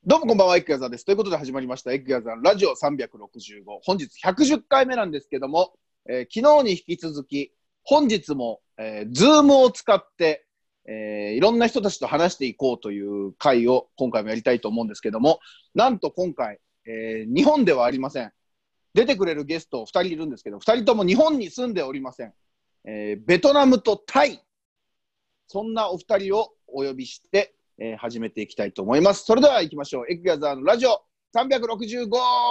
どうもこんばんは、エッグヤザーです。ということで始まりました、エッグヤザーラジオ365。本日110回目なんですけども、昨日に引き続き、本日も、ズームを使って、いろんな人たちと話していこうという回を今回もやりたいと思うんですけども、なんと今回、日本ではありません。出てくれるゲスト2人いるんですけど、2人とも日本に住んでおりません。ベトナムとタイ、そんなお二人をお呼びして、始めていきたいと思います。それでは行きましょう。エッグヤザーのラジオ365。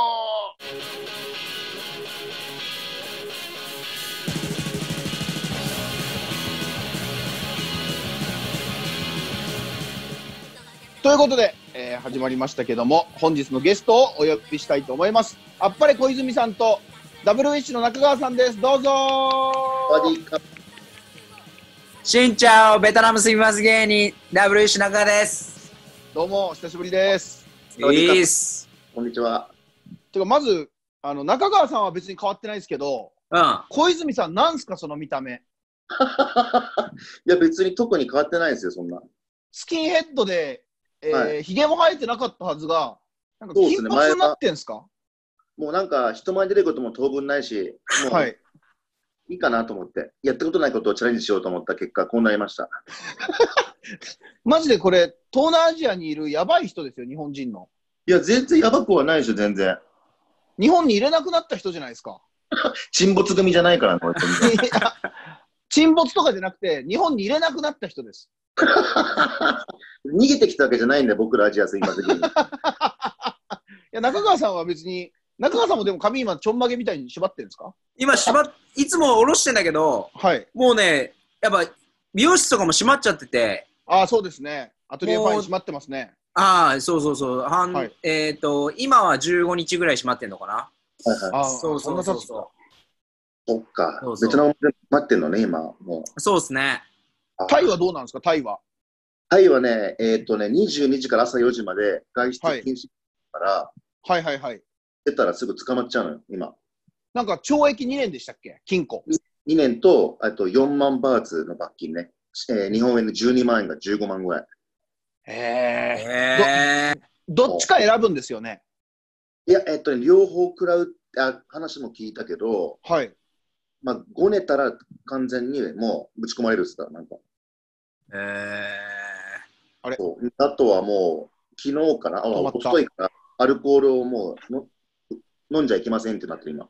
ということで、始まりましたけども、本日のゲストをお呼びしたいと思います。あっぱれ小泉さんとダブルウィッシュの中川さんです。どうぞー。 しんちゃお、ベトナム住みます芸人、WC 中川です。 どうも、久しぶりです。 いいっす。 こんにちは。 てか、まず、中川さんは別に変わってないですけど、 うん。 小泉さん、なんすか、その見た目。 いや、別に特に変わってないですよ、そんな。 スキンヘッドで、 はひげも生えてなかったはずが、なんか金そうですね髪になってんすか？ もうなんか、人前に出ることも当分ないし、もう、 はい。 いいかなと思って、やったことないことをチャレンジしようと思った結果、こうなりました。 マジでこれ、東南アジアにいるやばい人ですよ、日本人の。 いや、全然やばくはないでしょ、全然。 日本に入れなくなった人じゃないですか。 沈没組じゃないからね、俺全然。 いや沈没とかじゃなくて、日本に入れなくなった人です。 逃げてきたわけじゃないんで、僕らアジアすいません。 いや、中川さんは別に、中川さんもでも髪今ちょんまげみたいに縛ってるんですか？ 今いつも下ろしてんだけど、 はい。 もうね、やっぱ美容室とかも閉まっちゃってて、 ああ、そうですね。アトリエファイン閉まってますね。 そうそうそう、 はい今は15日ぐらい閉まってんのかな。 はいはい。 ああ、 そうそんな経つか。 そっかそう。そうベトナムで待ってんのね、今。もそうですね。 う。 タイはどうなんですか、タイは。 タイはね、22時から朝4時まで外出禁止から、 はいはいはい。 出たらすぐ捕まっちゃうのよ、今。 なんか懲役2年でしたっけ、禁錮。 2年と、あと4万バーツの罰金ね。日本円で12万円が15万ぐらい。 へえ。 へー。 どっちか選ぶんですよね。 いや、両方食らう話も聞いたけど、 はい。 まあ、ごねたら完全にもうぶち込まれるっすから、なんか。 あれそうあとはもう、昨日かな、 止まったおとといから、アルコールをもう飲んじゃいけませんってなってる、今。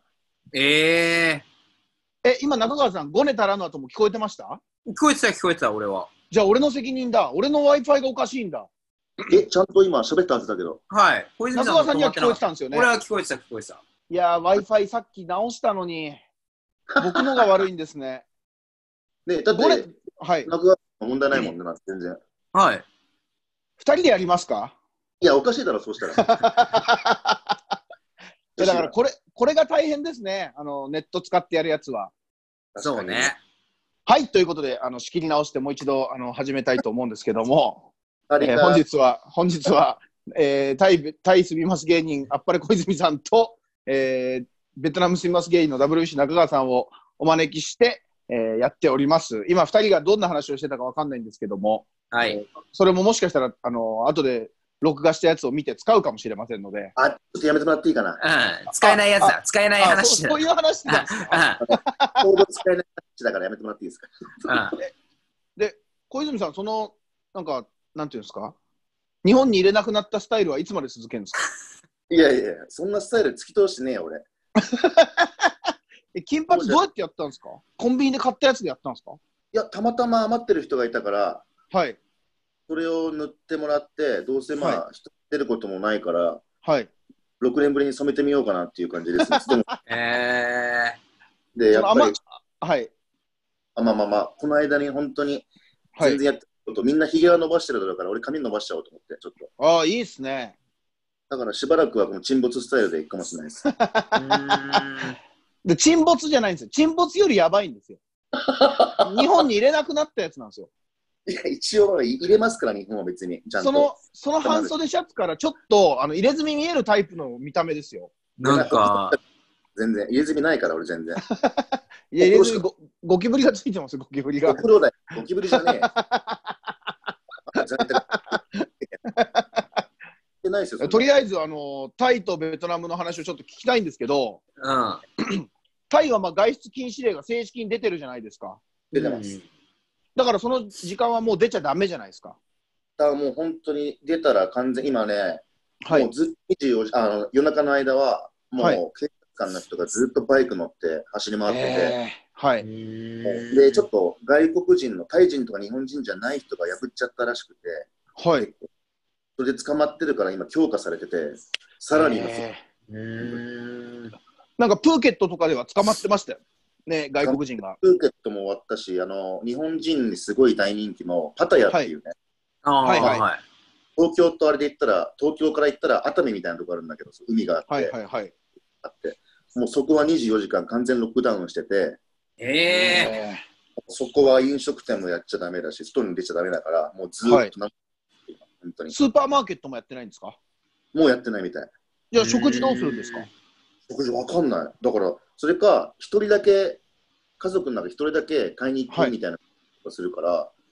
今中川さん、ごねたらの後も聞こえてました？ 聞こえてた聞こえてた、俺は。 じゃあ俺の責任だ。俺の Wi-Fi がおかしいんだ。 ちゃんと今喋ったはずだけど。 はい。小泉中川さんには聞こえてたんですよね。 俺は聞こえてた聞こえてた。 いやー、Wi-Fi さっき直したのに、僕のが悪いんですね。 ね、だっごねて、、 はい。 なくなった問題ないもんね、全然。 はい。 二人でやりますか？ いや、おかしいだろ、そうしたら。 いやだからこれが大変ですね。ネット使ってやるやつは。 そうね。 はい、ということで、仕切り直してもう一度、始めたいと思うんですけども、 あれ本日は、タイ住みます芸人、あっぱれ小泉さんと、ベトナム住みます芸人の WC 中川さんをお招きして、やっております。今、二人がどんな話をしてたかわかんないんですけども、 はい。 それももしかしたら、後で録画したやつを見て使うかもしれませんので。 ちょっとやめてもらっていいかな。 使えないやつだ。使えない話だ。 そういう話なんですか？ コード使えない話だからやめてもらっていいですか。 で、小泉さん、なんていうんですか、日本に入れなくなったスタイルはいつまで続けるんですか？ いやいや、そんなスタイル突き通してねえよ、俺。 金髪どうやってやったんですか？コンビニで買ったやつでやったんですか？ いや、たまたま余ってる人がいたから、 はい。 それを塗ってもらって、どうせまあ、 は人出ることもないから、 はい。 6年ぶりに染めてみようかなっていう感じです。でもで、やっぱり、 はい。 まあ、この間に本当にはい。 全然やってること、みんなひげは伸ばしてるだろうから、俺髪伸ばしちゃおうと思って、ちょっと。 ああ、いいっすね。 だからしばらくはこの沈没スタイルでいくかもしれないです。 で、沈没じゃないんですよ。沈没よりやばいんですよ。日本に入れなくなったやつなんですよ。 いや、一応入れますから、日本は別に。ちゃんと。 その半袖シャツからちょっと入れ墨見えるタイプの見た目ですよ。 なんか、 全然。入れ墨ないから、俺全然。 いや、入れ墨ゴキブリがついてますよ、ゴキブリが。 お風呂だよ。ゴキブリじゃねえ。で、 ないですよ。 とりあえず、タイとベトナムの話をちょっと聞きたいんですけど、タイはまあ外出禁止令が正式に出てるじゃないですか。 出てます。 だからその時間はもう出ちゃダメじゃないですか。 だからもう本当に出たら完全、今ね、 はい、 もうずっと24時、夜中の間は、もうはい警察官の人がずっとバイク乗って走り回ってて、 はい。 で、ちょっと外国人のタイ人とか日本人じゃない人が破っちゃったらしくて、 はい。 それで捕まってるから今強化されてて、さらになんかプーケットとかでは捕まってましたよね、外国人が。 プーケットも終わったし、日本人にすごい大人気のパタヤっていうね、 はいはい。 東京とあれで言ったら、東京から行ったら熱海みたいなとこあるんだけど、海があって、 はいはいはい。 あって、もうそこは24時間完全ロックダウンしてて、そこは飲食店もやっちゃダメだし、外に出ちゃダメだから、もうずっと本当に。 スーパーマーケットもやってないんですか？ もうやってないみたい。 じゃあ食事どうするんですか？ 食事わかんない。だから、それか、一人だけ、家族の中一人だけ買いに行ってみたいなことするから、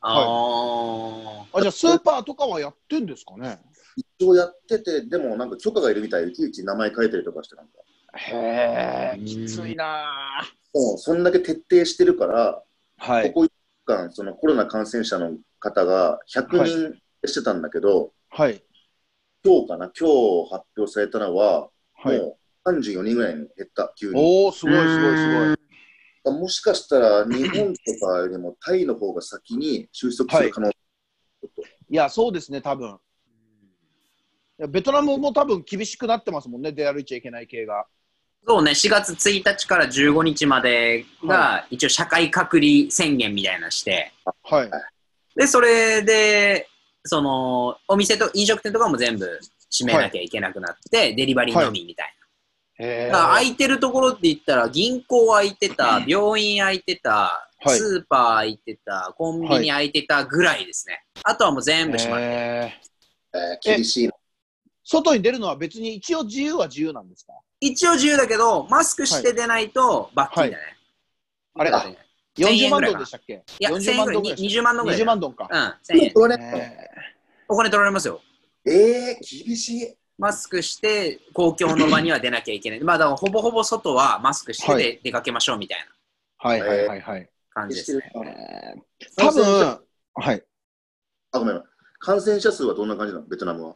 じゃあスーパーとかはやってんですかね？ 一応やってて、でもなんか許可がいるみたいで、いちいち名前書いたりとかしてなんか。 へー、きついなぁ。もうそんだけ徹底してるから、 はい、 ここ1週間、そのコロナ感染者の方が100人してたんだけど、 はい、 今日発表されたのは、 はい、 もう34人ぐらいに減った、急に。 おー、すごいすごいすごい。 もしかしたら日本とかよりもタイの方が先に収束する可能性、 いや、そうですね、多分。いやベトナムも多分厳しくなってますもんね、出歩いちゃいけない系が。 そうね、4月1日から15日までが、一応社会隔離宣言みたいなのして、 はい。 で、それで、その、お店と飲食店とかも全部閉めなきゃいけなくなって、デリバリーのみみたいな。だから空いてるところって言ったら、銀行空いてた、病院空いてた、スーパー空いてた、コンビニ空いてたぐらいですね。あとはもう全部閉まって。 厳しいな。 外に出るのは別に一応自由は自由なんですか？ 一応自由だけど、マスクして出ないと罰金だね。 あれ40万ドルでしたっけ？ いや、1000円ぐらい、20万ドルぐらい。 20万ドルか。 うん、1000円。お金取られますよ。 厳しい。 マスクして公共の場には出なきゃいけない。まあ、だからほぼほぼ外はマスクして出かけましょうみたいな感じですね。 多分、はい。 ごめん。感染者数はどんな感じなの？ベトナムは。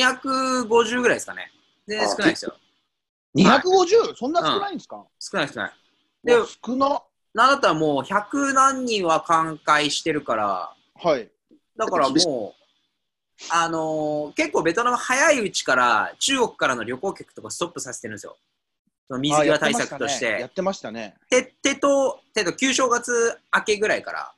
250ぐらいですかね。全然少ないですよ。 250？ そんな少ないんですか？ 少ない少ない。 で、少な。 なんだったらもう100何人は寛解してるから、 はい。 だからもう、結構ベトナム早いうちから中国からの旅行客とかストップさせてるんですよ。その水際対策として。 やってましたね。 旧正月明けぐらいから、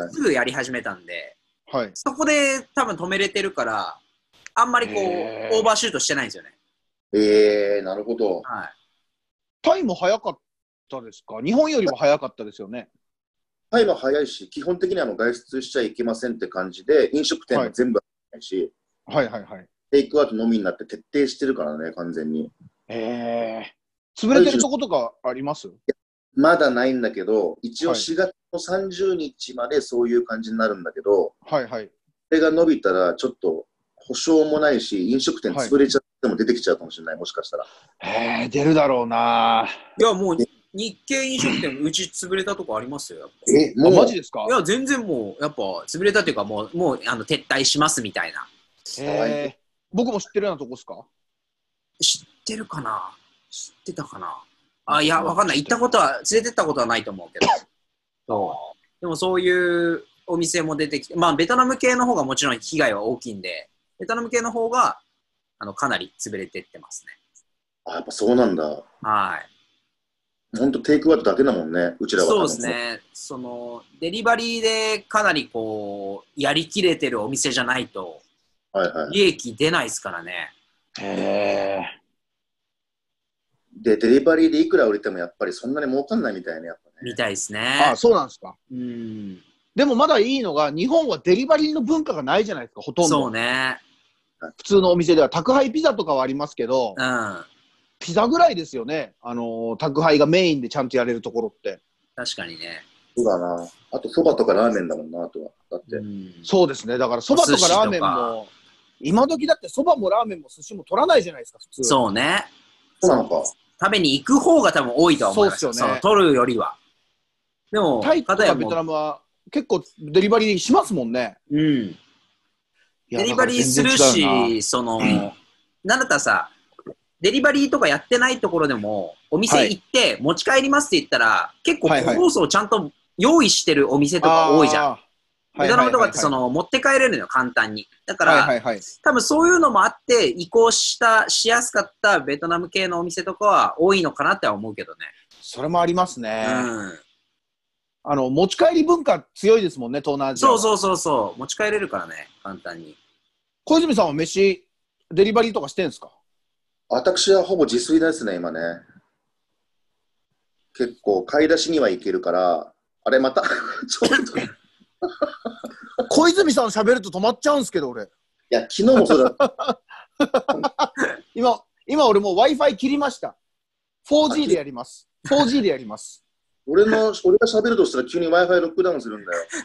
すぐやり始めたんで、そこで多分止めれてるから、あんまりこう、オーバーシュートしてないんですよね。 なるほど。 はい。 タイも早かったですか？日本よりも早かったですよね。 タイは早いし、基本的には外出しちゃいけませんって感じで、飲食店も全部ないし、テイクアウトのみになって徹底してるからね、完全に。 潰れてるとことかあります？ まだないんだけど、一応4月の30日までそういう感じになるんだけど、それが伸びたらちょっと保証もないし、飲食店潰れちゃっても出てきちゃうかもしれない、もしかしたら。 出るだろうな。 いや、もう日系飲食店、うち潰れたとこありますよ。 もうマジですか？ いや、全然もう、やっぱ潰れたっていうか、もう撤退しますみたいな。 僕も知ってるようなとこですか？ 知ってるかな？知ってたかな？いや、わかんない。連れてったことはないと思うけど。でもそういうお店も出てきて、まあ、ベトナム系の方がもちろん被害は大きいんで、ベトナム系の方が、かなり潰れてってますね。 やっぱそうなんだ。 はい。 ほんとテイクアウトだけだもんね、うちらは。 そうですね。デリバリーでかなりこう、やりきれてるお店じゃないと、利益出ないですからね。 で、デリバリーでいくら売れてもやっぱりそんなに儲かんないみたいね、やっぱね。 みたいですね。 そうなんですか。でもまだいいのが、日本はデリバリーの文化がないじゃないですか、ほとんど。 そうね。 普通のお店では宅配ピザとかはありますけど、ピザぐらいですよね。宅配がメインでちゃんとやれるところって。 確かにね。 そうだな。あと、そばとかラーメンだもんな、あとは。だって。 そうですね。だから、そばとかラーメンも、 今時だってそばもラーメンも寿司も取らないじゃないですか、普通。 そうね。 そうなのか。 食べに行く方が多分多いとは思いますよ。 そうっすよね。 取るよりは。でも、 タイとかベトナムは結構デリバリーしますもんね。 うん。デリバリーするし、なんだったらさ、デリバリーとかやってないところでも、お店行って持ち帰りますって言ったら、結構個包装ちゃんと用意してるお店とか多いじゃん。ベトナムとかって持って帰れるのよ、簡単に。だから、多分そういうのもあって、移行しやすかったベトナム系のお店とかは多いのかなっては思うけどね。 それもありますね。持ち帰り文化強いですもんね、東南アジア。 そう。持ち帰れるからね、簡単に。 小泉さんは飯、デリバリーとかしてんですか？ 私はほぼ自炊ですね、今ね。結構、買い出しには行けるから、あれまた、ちょっと。 小泉さん喋ると止まっちゃうんですけど、俺。いや、昨日もそうだ。 今俺もう Wi-Fi 切りました。4G でやります。4G でやります。 俺が喋るとしたら急に Wi-Fi ロックダウンするんだよ。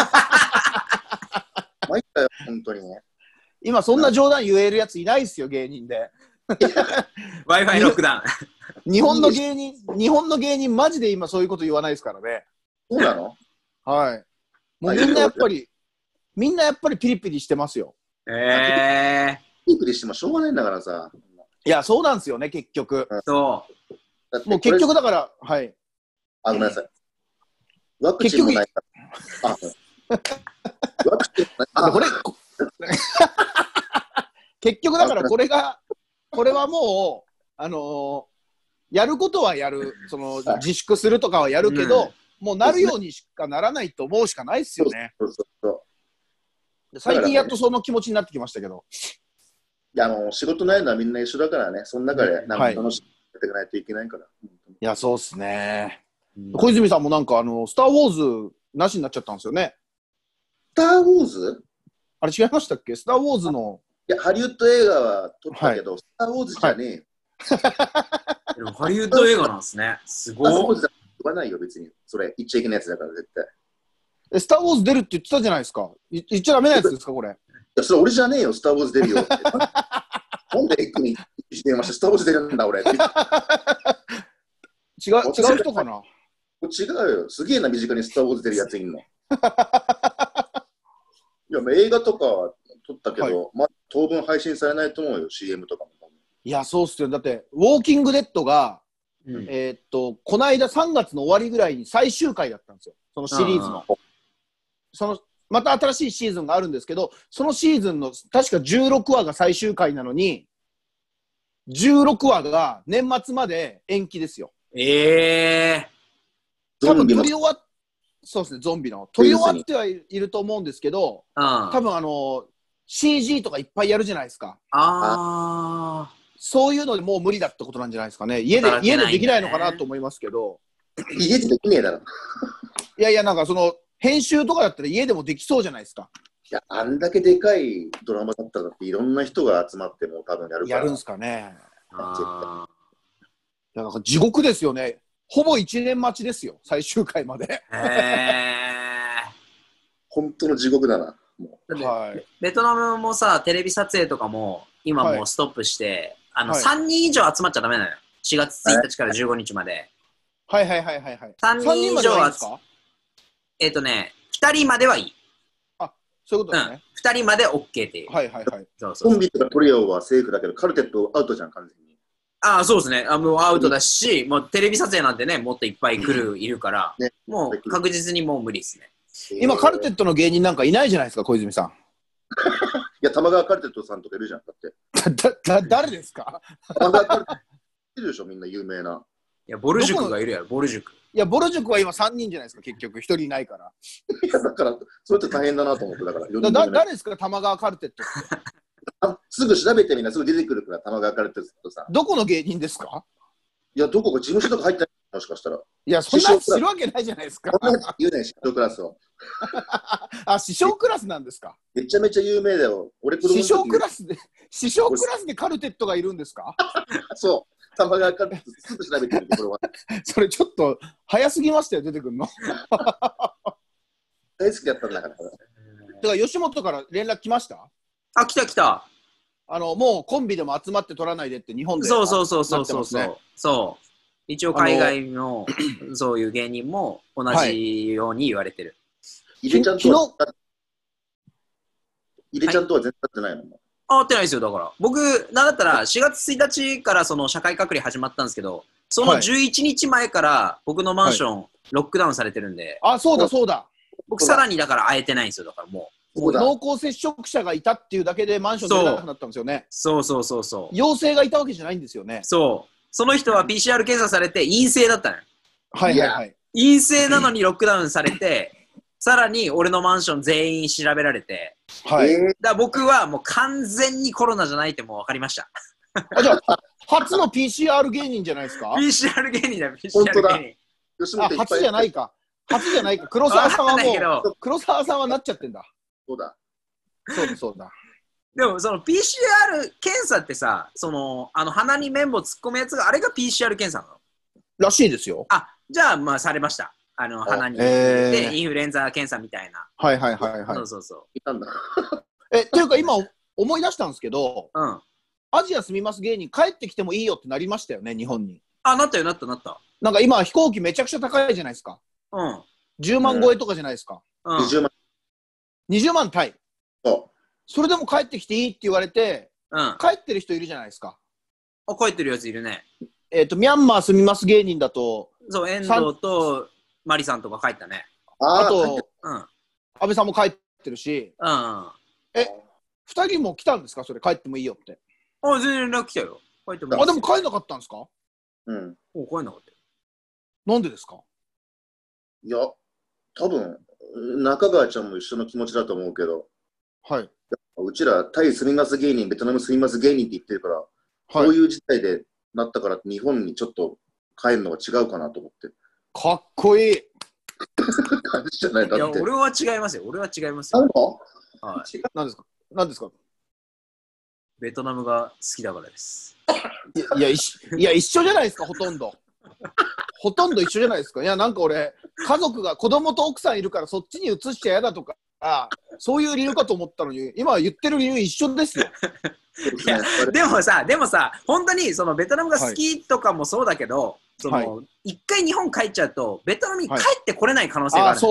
参ったよ、本当にね。 今そんな冗談言えるやついないですよ、芸人で。 Wi-Fi ロックダウン。日本の芸人マジで今そういうこと言わないですからね。 そうなの？ はい。もうみんなやっぱりピリピリしてますよ。 ピリピリしてもしょうがないんだからさ。 いや、そうなんですよね、結局。 そう。 もう結局だから、はい。 ごめんなさい。ワクチンもないから。ワクチンもない。 結局だからこれはもう、やることはやる。自粛するとかはやるけど、もうなるようにしかならないと思うしかないっすよね。最近やっとその気持ちになってきましたけど。 いや、仕事ないのはみんな一緒だからね、その中でなんか楽しんでやっていかないといけないから。いや、そうっすね。小泉さんもなんかスター・ウォーズなしになっちゃったんですよね。 スター・ウォーズ？ あれ違いましたっけ？スター・ウォーズの。 いや、ハリウッド映画は撮ったけど、スター・ウォーズじゃねえよ。 でもハリウッド映画なんですね。すごい。 スター・ウォーズ言わないよ、別に。それ、言っちゃいけないやつだから、絶対。 スター・ウォーズ出るって言ってたじゃないですか。言っちゃダメなやつですか、これ。 いや、それ俺じゃねえよ、スター・ウォーズ出るよって。なんでエッグに電話して、スター・ウォーズ出るんだ、俺って。 違う人かな？ 違うよ。すげえな、身近にスター・ウォーズ出るやついんの。いや、映画とかは撮ったけど、まあ、当分配信されないと思うよ、CM とかも。 いや、そうっすよ。だって、ウォーキングデッドが、この間3月の終わりぐらいに最終回だったんですよ。そのシリーズの。また新しいシーズンがあるんですけど、そのシーズンの確か16話が最終回なのに、16話が年末まで延期ですよ。多分そうですね、ゾンビの。撮り終わってはいると思うんですけど、多分CG とかいっぱいやるじゃないですか。そういうのでもう無理だってことなんじゃないですかね。家でできないのかなと思いますけど。 家でできねえだろ。 いやいや、なんか編集とかだったら家でもできそうじゃないですか。 いや、あんだけでかいドラマだったらっていろんな人が集まっても多分やるから。 やるんすかね。なんか地獄ですよね。ほぼ1年待ちですよ、最終回まで。 本当の地獄だな。 ベトナムもさ、テレビ撮影とかも今もうストップして、3人以上集まっちゃダメなのよ。4月1日から15日まで。 3人以上は 2人まではいい。 あ、そういうことですね。 2人まで OK っていう。 コンビとかトリオはセーフだけど、カルテットアウトじゃん、完全に。 そうですね。もうアウトだし、もうテレビ撮影なんてね、もっといっぱいいるから、もう確実にもう無理ですね。 今、カルテットの芸人なんかいないじゃないですか、小泉さん。 いや、玉川カルテットさんとかいるじゃん、だって。 誰ですか？ 玉川カルテットいるでしょ、みんな有名な。 いや、ボル塾がいるやろ、ボル塾。 いや、ボル塾は今3人じゃないですか、結局。1人いないから。 いや、だから、それって大変だなと思って、だから。 誰ですか、玉川カルテットって。 すぐ調べてみんなすぐ出てくるから、玉川カルテットさん。 どこの芸人ですか？ いや、どこか事務所とか入ってない、もしかしたら。 いや、そんなに知るわけないじゃないですか。 言うね、師匠クラスを。 師匠クラスなんですか？ めちゃめちゃ有名だよ。 師匠クラスでカルテットがいるんですか？ そう。玉川カルテットすぐ調べてみて、これは。 それちょっと早すぎましたよ、出てくるの。 大好きだったんだから。 だから吉本から連絡来ました？ あ、来た来た。 もうコンビでも集まって取らないでって日本でそうなってますね。 そう。一応海外のそういう芸人も同じように言われてる。 入れちゃんとは全然会ってないの？ 会ってないですよ。だから僕なんだったら4月1日からその社会隔離始まったんですけど、その11日前から僕のマンションロックダウンされてるんで。 あ、そうだそうだ。 僕さらにだから会えてないんですよ。だからもう濃厚接触者がいたっていうだけでマンション出れなくなったんですよね。 そう。 陽性がいたわけじゃないんですよね。 そう。その人は PCR 検査されて陰性だったのよ。 はいはいはい。 陰性なのにロックダウンされて、さらに俺のマンション全員調べられて、 はい。 だから僕はもう完全にコロナじゃないってもう分かりました。 じゃあ、初の PCR 芸人じゃないですか？ PCR 芸人だよ、 本当 PCR だ。 芸あ、初じゃないか。初じゃないか。黒沢さんはもう、黒沢さんはなっちゃってんだ。 そうだ。 そうだ。 でもその PCR 検査ってさ、その鼻に綿棒突っ込むやつがあれが PCR 検査なの？ らしいですよ。 あ、じゃあまあされました。鼻に入れてインフルエンザ検査みたいな。 はい。 そう。 いたんだ。 というか今思い出したんですけど、 うん。 アジア住みます芸人帰ってきてもいいよってなりましたよね、日本に。 あ、なったよ。 なんか今飛行機めちゃくちゃ高いじゃないですか。 うん。 10万超えとかじゃないですか。 20万。 20万タイ。 そう。 それでも帰ってきていいって言われて、帰ってる人いるじゃないですか。 あ、帰ってるやついるね。 ミャンマー住みます芸人だと、 そう、遠藤とマリさんとか帰ったね。 あと、 安倍さんも帰ってるし、 2 人も来たんですか？それ帰ってもいいよって。 あ、全然連絡来たよ。帰ってもいい。 あ、でも帰んなかったんですか？ うん。 帰んなかったよ。 なんでですか？ いや、多分中川ちゃんも一緒の気持ちだと思うけど、 はい。 うちらタイ住みます芸人、ベトナム住みます芸人って言ってるから、こういう事態でなったから日本にちょっと帰るのが違うかなと思って。 かっこいい。 感じじゃないだって。 いや、俺は違いますよ。はい。 何ですか？ ベトナムが好きだからです。 いや、一緒じゃないですか、ほとんど。ほとんど一緒じゃないですか。いや、なんか俺、家族が子供と奥さんいるからそっちに移しちゃ嫌だとか、そういう理由かと思ったのに、今言ってる理由一緒ですよ。 いや、でもさ、本当にそのベトナムが好きとかもそうだけど、一回日本帰っちゃうと、ベトナムに帰ってこれない可能性がある。 そう、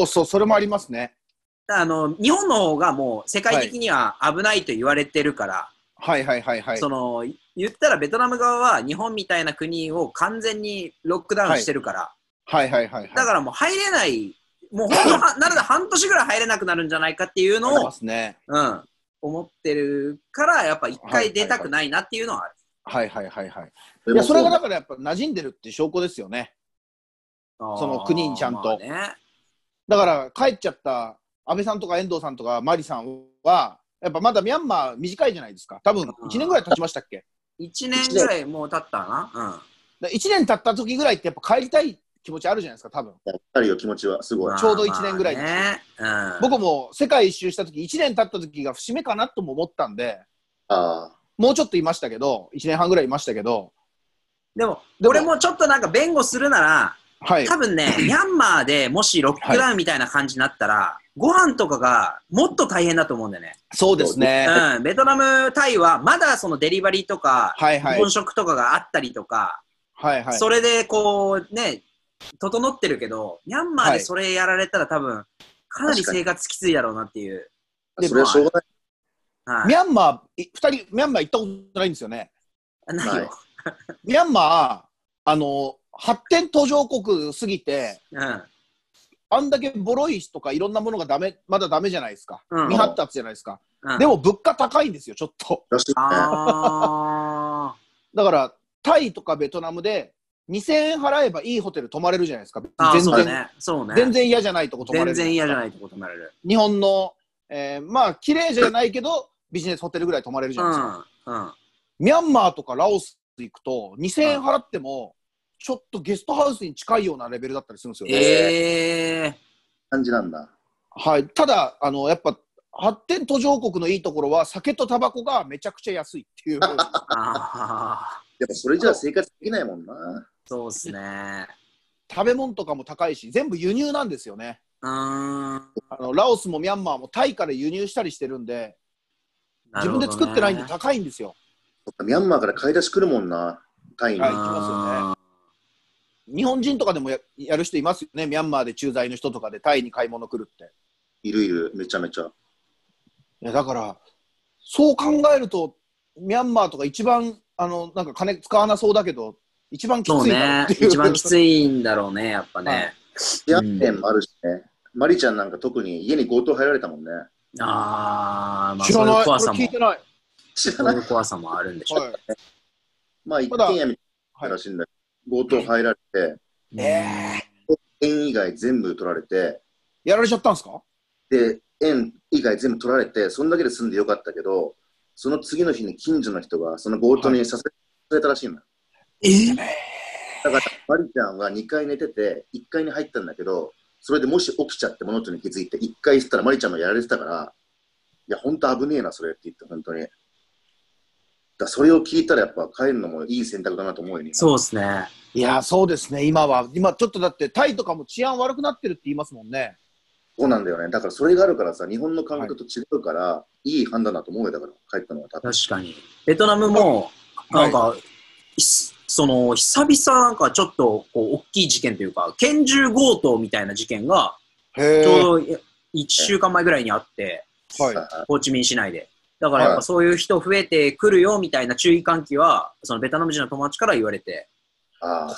それもありますね。 日本の方がもう世界的には危ないと言われてるから、その言ったらベトナム側は日本みたいな国を完全にロックダウンしてるから、だからもう入れない、もう本当なので半年ぐらい入れなくなるんじゃないかっていうのを、思ってるから、やっぱ一回出たくないなっていうのはある。 いや、それがだからやっぱ馴染んでるって証拠ですよね。その国にちゃんと。だから帰っちゃった安倍さんとか遠藤さんとかマリさんは、やっぱまだミャンマー短いじゃないですか。多分1年ぐらい経ちましたっけ ？1年ぐらいもう経ったな。 1年経った時ぐらいってやっぱ帰りたい気持ちあるじゃないですか、多分。 あるよ、気持ちはすごい。 ちょうど1年ぐらいです。僕も世界一周した時、1年経った時が節目かなとも思ったんで、もうちょっといましたけど、1年半ぐらいいましたけど。 でも俺もちょっとなんか弁護するなら、多分ね、ミャンマーでもしロックダウンみたいな感じになったら、ご飯とかがもっと大変だと思うんだよね。 そうですね。 ベトナム、タイはまだそのデリバリーとか、日本食とかがあったりとか、それでこうね、整ってるけど、ミャンマーでそれやられたら多分、かなり生活きついだろうなっていう。 それはしょうがない。ミャンマー、2人、ミャンマー行ったことないんですよね。 ないよ。 ミャンマー、発展途上国すぎて、あんだけボロいとかいろんなものがまだダメじゃないですか。未発達じゃないですか。でも物価高いんですよ、ちょっと。だから、タイとかベトナムで2000円払えばいいホテル泊まれるじゃないですか。全然嫌じゃないとこ泊まれる。 全然嫌じゃないとこ泊まれる。 日本の、まあ、綺麗じゃないけど、ビジネスホテルぐらい泊まれるじゃないですか。ミャンマーとかラオス行くと、2000円払っても、ちょっとゲストハウスに近いようなレベルだったりするんですよね。 感じなんだ。 はい。ただ、やっぱ、発展途上国のいいところは、酒とタバコがめちゃくちゃ安いっていう。 やっぱそれじゃあ生活できないもんな。 そうっすね。 食べ物とかも高いし、全部輸入なんですよね。ラオスもミャンマーもタイから輸入したりしてるんで、 自分で作ってないんで高いんですよ。 ミャンマーから買い出し来るもんな、タイに。 はい、来ますよね。日本人とかでも やる人いますよね。ミャンマーで駐在の人とかでタイに買い物来るって。 いるいる、めちゃめちゃ。 いやだから、そう考えると、ミャンマーとか一番、なんか金使わなそうだけど、一番きついなっていう。 そうね。一番きついんだろうね、やっぱね。 治安面もあるしね。マリちゃんなんか特に家に強盗入られたもんね。 ああ、まあ、 知らない。 そういう怖さも。 聞いてない。 そういう怖さもあるんでしょう。はい、 まあ、一軒家みたいならしいんだけど、強盗入られて、円以外全部取られて、 やられちゃったんですか？で、 円以外全部取られて、そんだけで済んでよかったけど、その次の日に近所の人がその強盗にさせられたらしいの。だから、マリちゃんは2階寝てて、1階に入ったんだけど、それでもし起きちゃって物音に気づいて、1階行ったらマリちゃんもやられてたから、いや、ほんと危ねえな、それって言って、本当に。だそれを聞いたらやっぱ帰るのもいい選択だなと思うよね。 そうですね。 いや、そうですね、今ちょっとだってタイとかも治安悪くなってるって言いますもんね。 そうなんだよね。だからそれがあるからさ、日本の感覚と違うから、いい判断だと思うよ。だから帰ったのは多分。 確かに。ベトナムも、なんか、久々なんかちょっとこう大きい事件というか、拳銃強盗みたいな事件が、ちょうど1週間前ぐらいにあって、ホーチミン市内で。だからやっぱそういう人増えてくるよみたいな注意喚起は、そのベトナム人の友達から言われて。 だ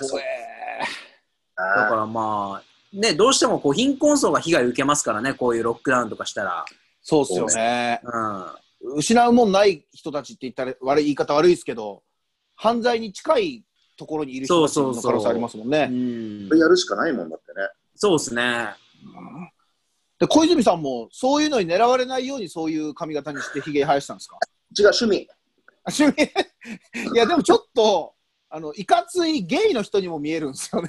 からまあ、ね、どうしてもこう貧困層が被害を受けますからね、こういうロックダウンとかしたら。 そうっすよね。失うもんない人たちって言ったら言い方悪いですけど、犯罪に近いところにいる人たちの可能性ありますもんね。 それやるしかないもんだってね。 そうですね。 で、小泉さんもそういうのに狙われないようにそういう髪型にしてひげ生やしたんですか？ 違う、趣味。 趣味いや、でもちょっと、いかついゲイの人にも見えるんですよね。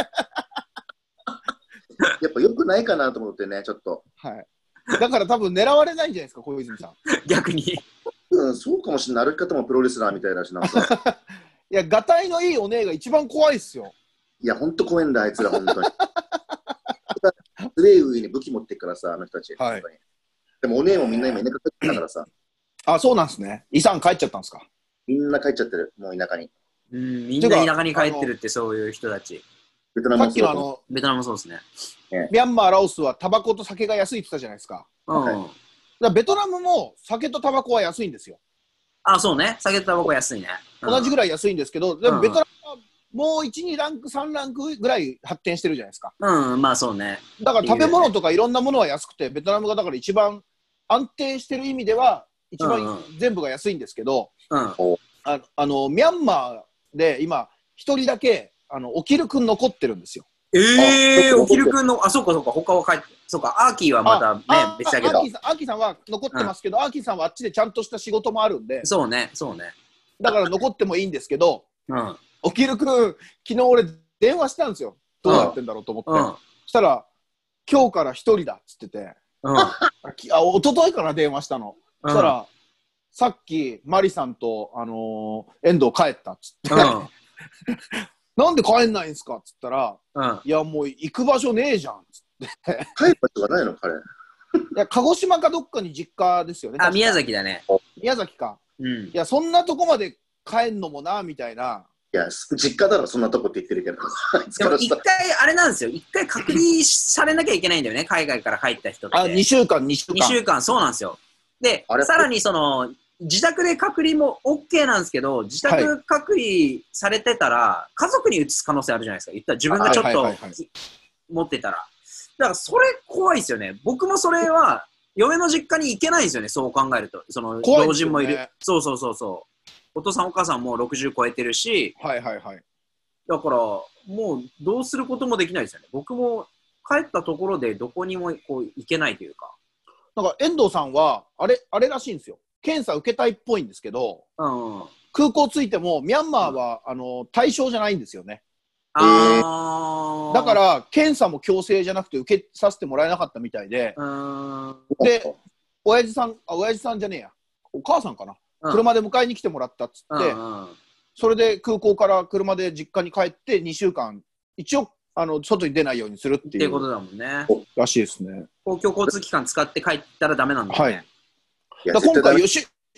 やっぱ良くないかなと思ってね、ちょっと。 はい。だから多分狙われないんじゃないですか、小泉さん。 逆に。 そうかもしれない。歩き方もプロレスラーみたいだし、なんか。 いや、がたいのいいお姉が一番怖いっすよ。 いや、ほんと怖いんだ、あいつら、ほんとに。スレイ上に武器持ってっからさ、あの人たち。 はい。 でもお姉もみんな今田舎帰ってたからさ。 あ、そうなんですね。遺産帰っちゃったんですか？ みんな帰っちゃってる、もう田舎に。 みんな田舎に帰ってるって、そういう人たち。 ベトナムもそうだ。ベトナムもそうですね。 ミャンマー、ラオスはタバコと酒が安いって言ったじゃないですか。だベトナムも酒とタバコは安いんですよ。 あ、そうね。酒とタバコ安いね。 同じぐらい安いんですけど、でもベトナムはもう1、2ランク、3ランクぐらい発展してるじゃないですか。 まあそうね。 だから食べ物とかいろんなものは安くて、ベトナムがだから一番安定してる意味では、一番全部が安いんですけど、ミャンマーで今、一人だけ、オキル君残ってるんですよ。 オキル君の、そうかそうか、他は帰って、そうか、アーキーはまたね、別だけど。 アーキーさんは残ってますけど、アーキーさんはあっちでちゃんとした仕事もあるんで。 そうね、そうね。 だから残ってもいいんですけど、オキル君、昨日俺電話したんですよ。どうなってんだろうと思って。そしたら、今日から一人だっつってて、一昨日から電話したの。そしたら、さっきマリさんと、遠藤帰ったっつって。なんで帰んないんすかっつったら、いやもう行く場所ねえじゃんっつって。 帰る場所がないの彼。いや、鹿児島かどっかに実家ですよね。 あ、宮崎だね。 宮崎か。いや、そんなとこまで帰んのもな、みたいな。 いや、実家だろ、そんなとこって言ってるけど。 でも一回、あれなんですよ。一回隔離されなきゃいけないんだよね。海外から帰った人って。 2週間、2週間。 2週間、そうなんですよ。で、さらに自宅で隔離も OK なんですけど、自宅隔離されてたら、家族に移す可能性あるじゃないですか。言ったら自分がちょっと持ってたら。だからそれ怖いですよね。僕もそれは、嫁の実家に行けないんですよね、そう考えると。老人もいる。そうそうそうそう。お父さんお母さんも60超えてるし、だからもうどうすることもできないですよね。僕も帰ったところでどこにもこう行けないというか。 なんか遠藤さんは、あれらしいんですよ。検査受けたいっぽいんですけど、空港着いてもミャンマーは、対象じゃないんですよね。だから検査も強制じゃなくて受けさせてもらえなかったみたいで、で、親父さんじゃねえや、お母さんかな、車で迎えに来てもらったっつって、それで空港から車で実家に帰って2週間、一応外に出ないようにするっていうことだもんね。 らしいですね。 公共交通機関使って帰ったらダメなんだよね。 だ今回吉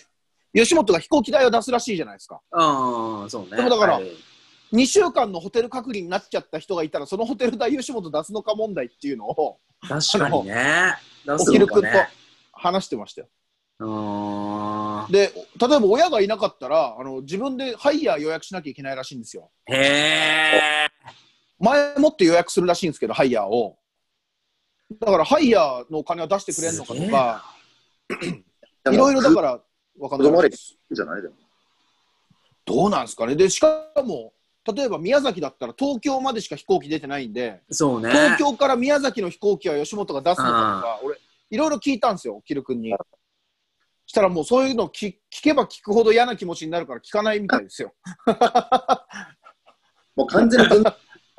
吉本が飛行機代を出すらしいじゃないですか。 そうね。 でもだから、2週間のホテル隔離になっちゃった人がいたら、そのホテル代吉本出すのか問題っていうのを、 確かにね。 おきるくんと話してましたよ。で、例えば親がいなかったら、自分でハイヤー予約しなきゃいけないらしいんですよ。前もって予約するらしいんですけど、ハイヤーを。だから、ハイヤーのお金は出してくれるのかとか、いろいろだから、分かんないです。どうなんですかね。で、しかも、例えば宮崎だったら東京までしか飛行機出てないんで、 そうね、 東京から宮崎の飛行機は吉本が出すのかとか、俺、いろいろ聞いたんですよ、キル君に。したらもうそういうの聞けば聞くほど嫌な気持ちになるから聞かないみたいですよ。 もう完全に本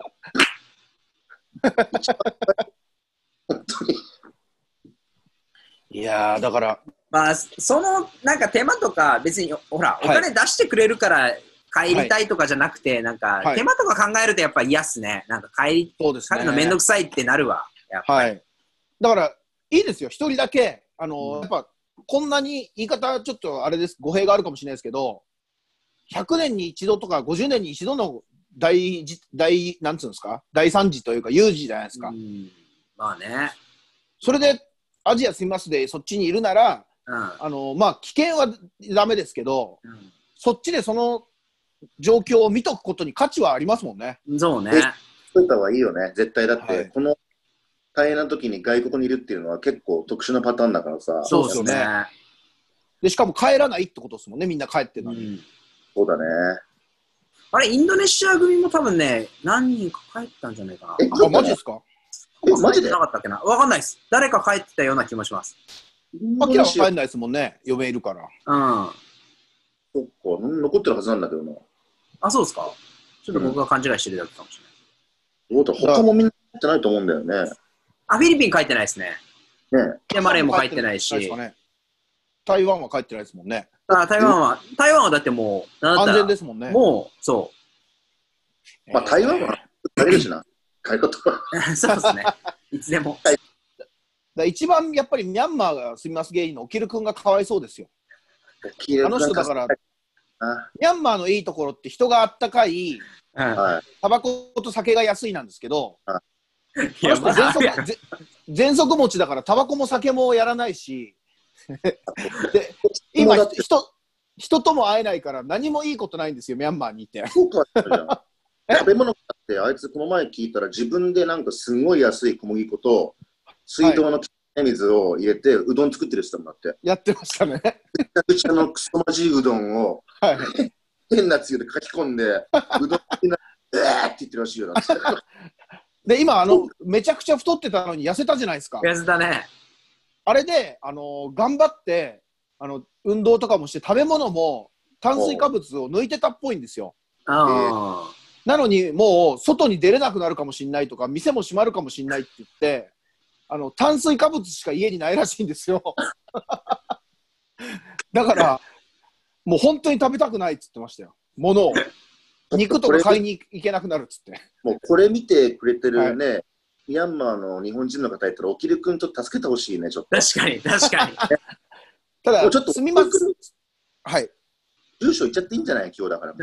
当に。 いやー、だから。 まあ、そのなんか手間とか、別にほら、お金出してくれるから帰りたいとかじゃなくて、なんか手間とか考えるとやっぱ嫌っすね。なんか帰るのめんどくさいってなるわ。 はい。だから、いいですよ、一人だけ、やっぱ、こんなに言い方ちょっとあれです、語弊があるかもしれないですけど、100年に一度とか50年に一度のなんつうんですか、大惨事というか有事じゃないですか。 まあね。 それでアジア住みますでそっちにいるなら、まあ危険はダメですけど、そっちでその状況を見とくことに価値はありますもんね。 そうね。 そういった方がいいよね、絶対。だって、この大変な時に外国にいるっていうのは結構特殊なパターンだからさ。 そうですよね。で、しかも帰らないってことですもんね、みんな帰ってるのに。 そうだね。 あれ、インドネシア組も多分ね、何人か帰ったんじゃないかな。 マジですか？ マジでなかったっけな。わかんないです。誰か帰ってたような気もします。 アキラは帰んないですもんね、嫁いるから。 そっか、残ってるはずなんだけどな。 あ、そうですか。ちょっと僕が勘違いしてるだけかもしれない。他もみんな帰ってないと思うんだよね。 フィリピン帰ってないですね。で、マレーも帰ってないし。 台湾は帰ってないですもんね。 台湾はだってもう、 安全ですもんね。 もう、そう。 まあ、台湾は帰れるしな。帰るとか。 そうですね。いつでも。 一番やっぱりミャンマーが住みます芸人のオキル君がかわいそうですよ。あの人だから、ミャンマーのいいところって人があったかい、タバコと酒が安いなんですけど、喘息持ちだからタバコも酒もやらないし、で今人とも会えないから何もいいことないんですよ、ミャンマーにいて。 食べ物ってあいつこの前聞いたら自分でなんかすごい安い小麦粉と水道の水を入れてうどん作ってる人もだってやってましたね。めちゃくちゃのクソまじいうどんを変なつゆで書き込んでうどんになってって言ってるらしいよ。 で今めちゃくちゃ太ってたのに痩せたじゃないですか。 痩せたね。 あれで頑張って運動とかもして食べ物も炭水化物を抜いてたっぽいんですよ。なのにもう外に出れなくなるかもしれないとか店も閉まるかもしれないって言って炭水化物しか家にないらしいんですよ。だからもう本当に食べたくないっつってましたよ、物を。肉とか買いに行けなくなるっつって。もうこれ見てくれてるね、ミャンマーの日本人の方いたらおきるくんちょっと助けてほしいね、ちょっと。 確かに確かに。 ただちょっとすみません。はい。 住所行っちゃっていいんじゃない今日だから。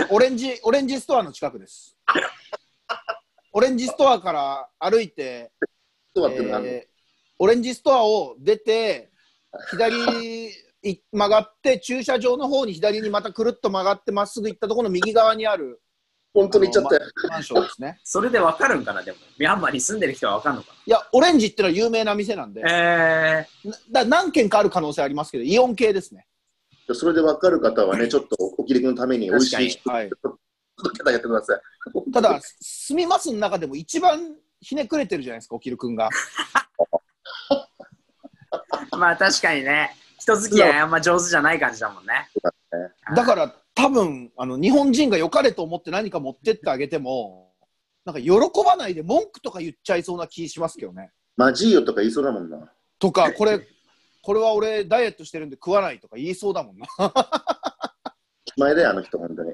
オレンジストアの近くです。オレンジストアから歩いて、オレンジストアを出て、左曲がって、駐車場の方に左にまたくるっと曲がって、まっすぐ行ったところの右側にある、 本当に行っちゃったよ。 マンションですね。 それでわかるんかな、でも。ミャンマーに住んでる人はわかるのかな。 いや、オレンジってのは有名な店なんで、何軒かある可能性ありますけど、イオン系ですね。 それで分かる方はね、ちょっとおきりくんのために美味しいはい、 やってください。 ただ、住みますの中でも一番ひねくれてるじゃないですか、おきるくんが。 まあ確かにね、人付き合いあんま上手じゃない感じだもんね。 だから多分日本人が良かれと思って何か持ってってあげても、なんか喜ばないで文句とか言っちゃいそうな気しますけどね。 マジーよとか言いそうだもんな。 とか、これは俺ダイエットしてるんで食わないとか言いそうだもんな。 前だよ、あの人、本当に。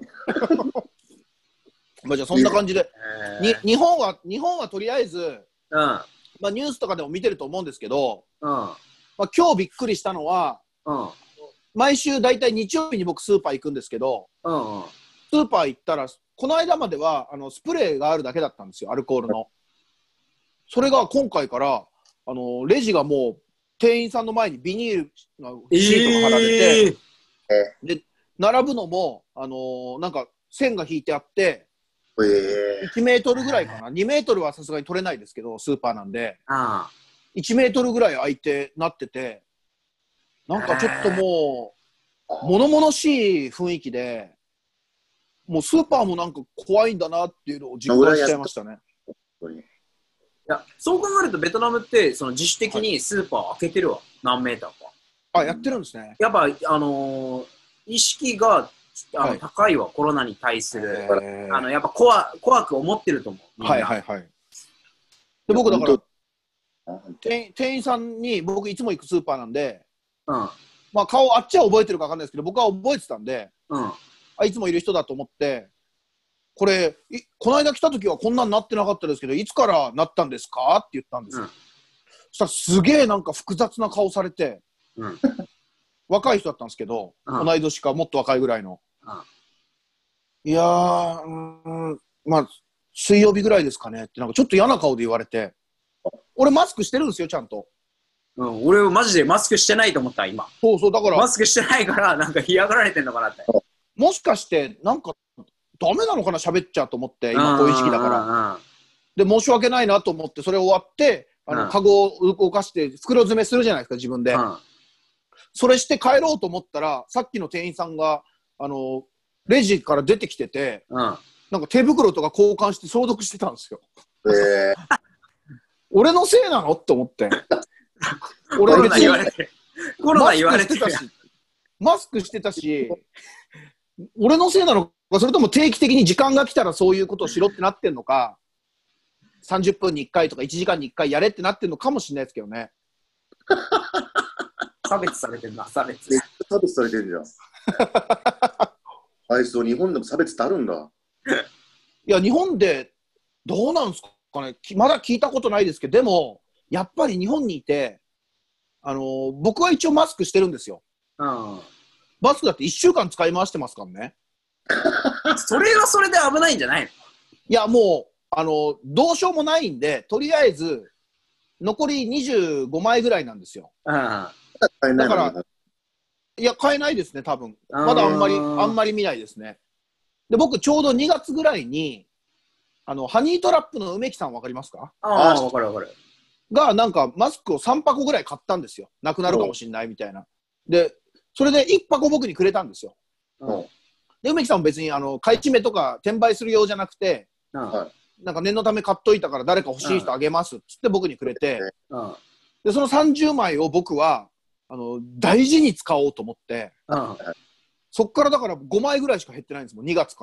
まあじゃあそんな感じで、日本はとりあえず、まあ、ニュースとかでも見てると思うんですけど、まあ、今日びっくりしたのは、 毎週だいたい日曜日に僕スーパー行くんですけど、 うんうん。 スーパー行ったら、この間まではスプレーがあるだけだったんですよ、アルコールの。それが今回から、レジがもう、店員さんの前にビニールのシートが貼られて、で、並ぶのも、なんか線が引いてあって、1メートルぐらいかな。2メートルはさすがに取れないですけど、スーパーなんで、1メートルぐらい空いてなってて、なんかちょっともう、物々しい雰囲気で、もうスーパーもなんか怖いんだなっていうのを実感しちゃいましたね。 いや、そう考えるとベトナムってその自主的にスーパー開けてるわ、何メーターか。 あ、やってるんですね。 やっぱ意識が高いわ、コロナに対する。やっぱ怖く思ってると思う。 はいはいはい。で、僕だから店員さんに、僕いつも行くスーパーなんで、まあ顔あっちは覚えてるか分かんないですけど、僕は覚えてたんで、いつもいる人だと思って、これこの間来た時はこんなんなってなかったですけど、いつからなったんですかって言ったんですよ。そしたらすげえなんか複雑な顔されて、若い人だったんですけど、同い年かもっと若いぐらいの。いやー、まあ水曜日ぐらいですかねって、なんかちょっと嫌な顔で言われて、俺マスクしてるんですよ、ちゃんと。 俺マジでマスクしてないと思った、今。 そうそう、だからマスクしてないからなんか嫌がられてんのかなって。 もしかしてなんかダメなのかな、喋っちゃうと思って、今こういう時期だから。で、申し訳ないなと思って、それ終わって、カゴを動かして袋詰めするじゃないですか、自分で。それして帰ろうと思ったら、さっきの店員さんが、レジから出てきてて、なんか手袋とか交換して消毒してたんですよ。俺のせいなのって思って。 俺コロナ言われて。コロナ言われてたし。 マスクしてたし、俺のせいなのか、それとも定期的に時間が来たらそういうことをしろってなってんのか、30分に1回とか1時間に1回やれってなってんのかもしれないですけどね。 差別されてるな、差別。 差別されてるじゃん。あいつ、日本でも差別ってあるんだ。 いや、日本でどうなんですかね、まだ聞いたことないですけど、でも、やっぱり日本にいて、僕は一応マスクしてるんですよ。マスクだって1週間使い回してますからね。 それはそれで危ないんじゃないの？ いや、もう、どうしようもないんで、とりあえず、残り25枚ぐらいなんですよ。だから、いや、買えないですね、多分。まだあんまり見ないですね。で、僕、ちょうど2月ぐらいに、ハニートラップの梅木さんわかりますか？ わかるわかる。 が、なんか、マスクを3箱ぐらい買ったんですよ。なくなるかもしれないみたいな。で、それで1箱僕にくれたんですよ。で、梅木さんも別に買い占めとか転売するようじゃなくて、なんか念のため買っといたから誰か欲しい人あげますっつって僕にくれて、でその30枚を僕は大事に使おうと思って、そっからだから5枚ぐらいしか減ってないんですもん、2月から。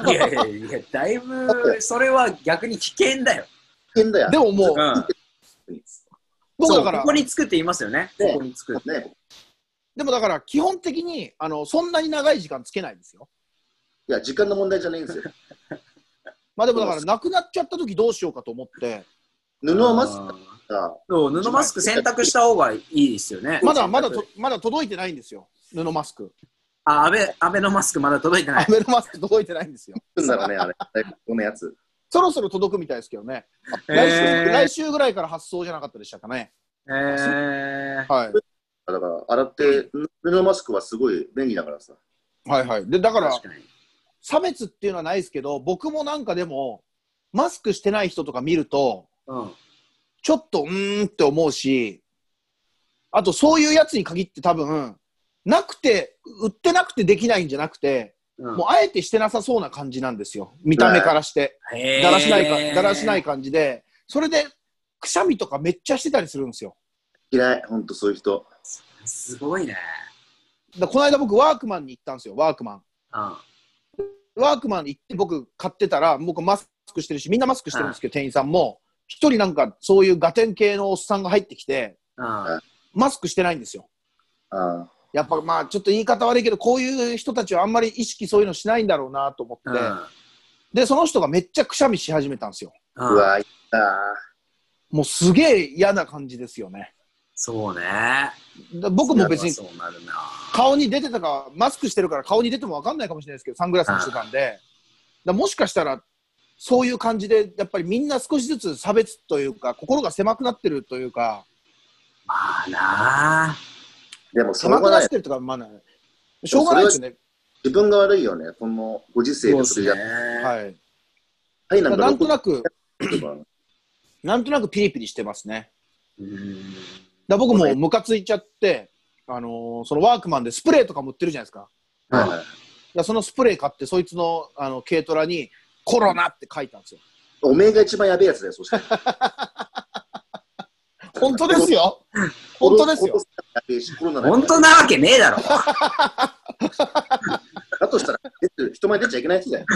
いやいやいや、だいぶそれは逆に危険だよ。 危険だよ。 でももう、僕だからここに作って言いますよね。ここに作って。 でもだから基本的にそんなに長い時間つけないんですよ。 いや、時間の問題じゃないんですよ。 まあでもだからなくなっちゃった時どうしようかと思って。 布マスク布マスク選択した方がいいですよね。 まだ届いてないんですよ、布マスク。 安倍のマスクまだ届いてない。 安倍のマスク届いてないんですよ。 だろうね、あれ。このやつ。 そろそろ届くみたいですけどね。来週ぐらいから発送じゃなかったでしたかね。はい。 だから洗って布マスクはすごい便利だからさ。 はいはい。でだから差別っていうのはないですけど、僕もなんかでもマスクしてない人とか見ると、ちょっとって思うし、あとそういうやつに限って多分なくて売ってなくてできないんじゃなくて、もうあえてしてなさそうな感じなんですよ。見た目からしてだらしない感じで、それでくしゃみとかめっちゃしてたりするんですよ。 嫌い、ほんとそういう人。 すごいね。 この間僕ワークマンに行ったんですよ、ワークマン。ワークマンに行って僕買ってたら、僕マスクしてるしみんなマスクしてるんですけど、店員さんも一人なんかそういうガテン系のおっさんが入ってきて、マスクしてないんですよ。やっぱまあちょっと言い方悪いけど、こういう人たちはあんまり意識そういうのしないんだろうなと思って、でその人がめっちゃくしゃみし始めたんですよ。 うわ、いった。 もうすげえ嫌な感じですよね。 そうね。 僕も別にそうなるな。 顔に出てたか、マスクしてるから顔に出ても分かんないかもしれないですけど、サングラスもしてたんで、もしかしたらそういう感じで、やっぱりみんな少しずつ差別というか、心が狭くなってるというか、 まあなあ。 でも狭くなってるとか、まあ、しょうがないですよね。 自分が悪いよね、このご時世でそれやって。 はい。 はい、 なんとなくピリピリしてますね。僕もムカついちゃって、そのワークマンでスプレーとかも売ってるじゃないですか。 はい。 そのスプレー買って、そいつの軽トラにコロナって書いたんですよ。 おめえが一番やべえやつだよ、そして。 本当ですよ。本当ですよ。 本当なわけねえだろ。 だとしたら、人前出ちゃいけないやつだよ。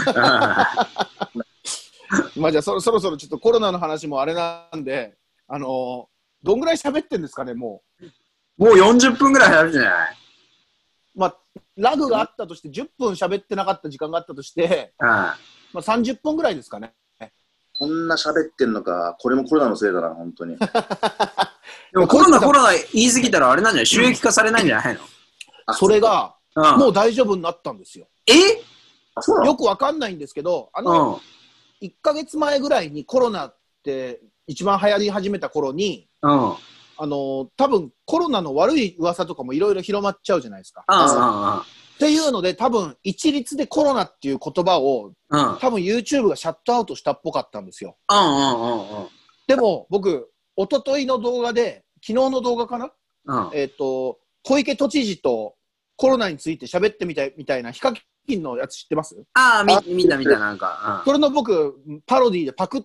まあじゃあそろそろちょっとコロナの話もあれなんで、どんぐらい喋ってんですかね、もう40分ぐらいあるじゃない。 まあ、ラグがあったとして、10分喋ってなかった時間があったとして、まあ、30分ぐらいですかね。 こんな喋ってんのか、これもコロナのせいだな、本当に。 でもコロナ言い過ぎたらあれなんじゃない？収益化されないんじゃないの？ それが、もう大丈夫になったんですよ。よくわかんないんですけど、1ヶ月前ぐらいにコロナって一番流行り始めた頃に、多分コロナの悪い噂とかもいろいろ広まっちゃうじゃないですか。っていうので、多分一律でコロナっていう言葉を、多分 YouTube がシャットアウトしたっぽかったんですよ。でも僕、一昨日の動画で、昨日の動画かな、小池都知事とコロナについて喋ってみたいなヒカキンのやつ知ってます？ 見たなんか。 それの僕、パロディでパクって、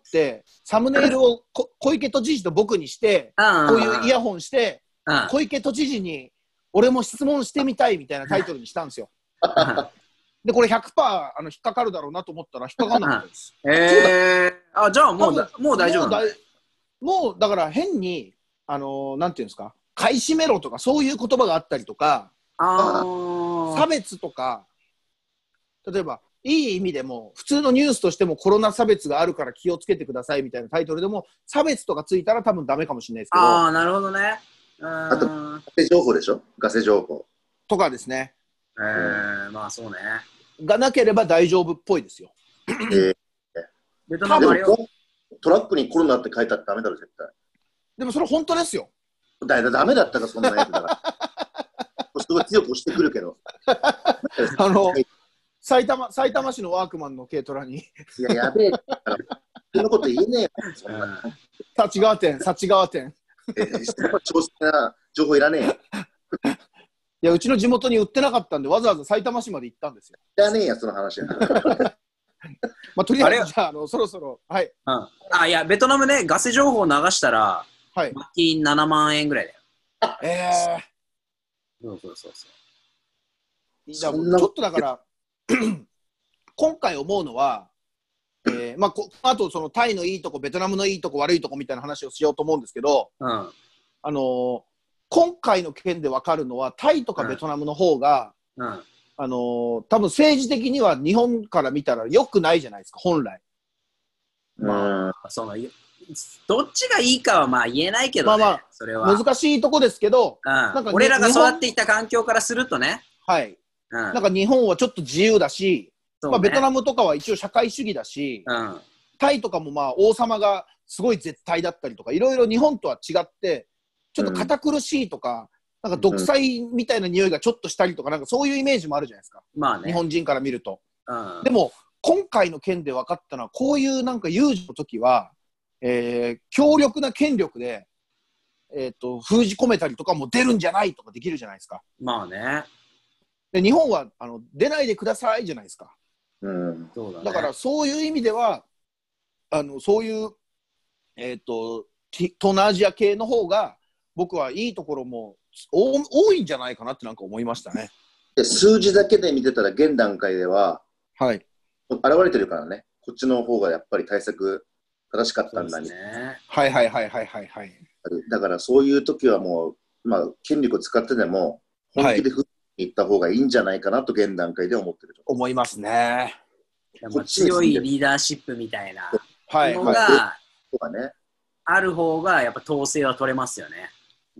サムネイルを小池都知事と僕にして、こういうイヤホンして、小池都知事に俺も質問してみたいみたいなタイトルにしたんですよ。で、これ 100% 引っかかるだろうなと思ったら引っかかんなかったです。 じゃあもう大丈夫。 もうだから変に、なんていうんですか、買い占めろとかそういう言葉があったりとか、差別とか、例えば、いい意味でも、普通のニュースとしてもコロナ差別があるから気をつけてくださいみたいなタイトルでも、差別とかついたら多分ダメかもしれないですけど。 なるほどね。 あと、ガセ情報でしょ？ガセ情報。 とかですね。 まあそうね。 がなければ大丈夫っぽいですよ。 ベトナムあれよ。 トラックにコロナって書いてあってダメだろ、絶対。 でもそれ本当ですよ。 ダメだったか、そんなやつだから。すごい強く押してくるけど。 埼玉市のワークマンの軽トラに。 いや、やべえ。そんなこと言えねえよ。そんな。 幸川店。 調整な情報いらねえよ。 いや、うちの地元に売ってなかったんで、わざわざ埼玉市まで行ったんですよ。 いらねえや、その話。 まあ、とりあえず、じゃあ、そろそろ、はい。 いや、ベトナムね、ガセ情報流したら、 はい。 罰金7万円ぐらいだよ。そう。 ちょっとだから、今回思うのは、まあ、あとそのタイのいいとこ、ベトナムのいいとこ、悪いとこみたいな話をしようと思うんですけど、今回の件で分かるのは、タイとかベトナムの方が、多分政治的には日本から見たら良くないじゃないですか、本来。 まあ、どっちがいいかはまあ言えないけどね、それは。 難しいとこですけど、 なんか俺らが育っていた環境からするとね。 はい。なんか日本はちょっと自由だし、まあ、ベトナムとかは一応社会主義だし、タイとかもまあ王様がすごい絶対だったりとか、いろいろ日本とは違って、ちょっと堅苦しいとか、なんか独裁みたいな匂いがちょっとしたりとか、なんかそういうイメージもあるじゃないですか。 まあね。 日本人から見ると。でも、今回の件で分かったのは、こういうなんか有事の時は、強力な権力で、封じ込めたりとかも出るんじゃないとかできるじゃないですか。 まあね。 で日本は出ないでくださいじゃないですか。だからそういう意味ではそういう東南アジア系の方が僕はいいところも多いんじゃないかなってなんか思いましたね。 数字だけで見てたら現段階では、 はい、 現れてるからね、こっちの方がやっぱり対策正しかったんだね。 はい。 だからそういう時はもう、まあ、権力を使ってでも本気で振っていった方がいいんじゃないかなと現段階で思ってると思いますね。 強いリーダーシップみたいなのがある方がやっぱ統制は取れますよね。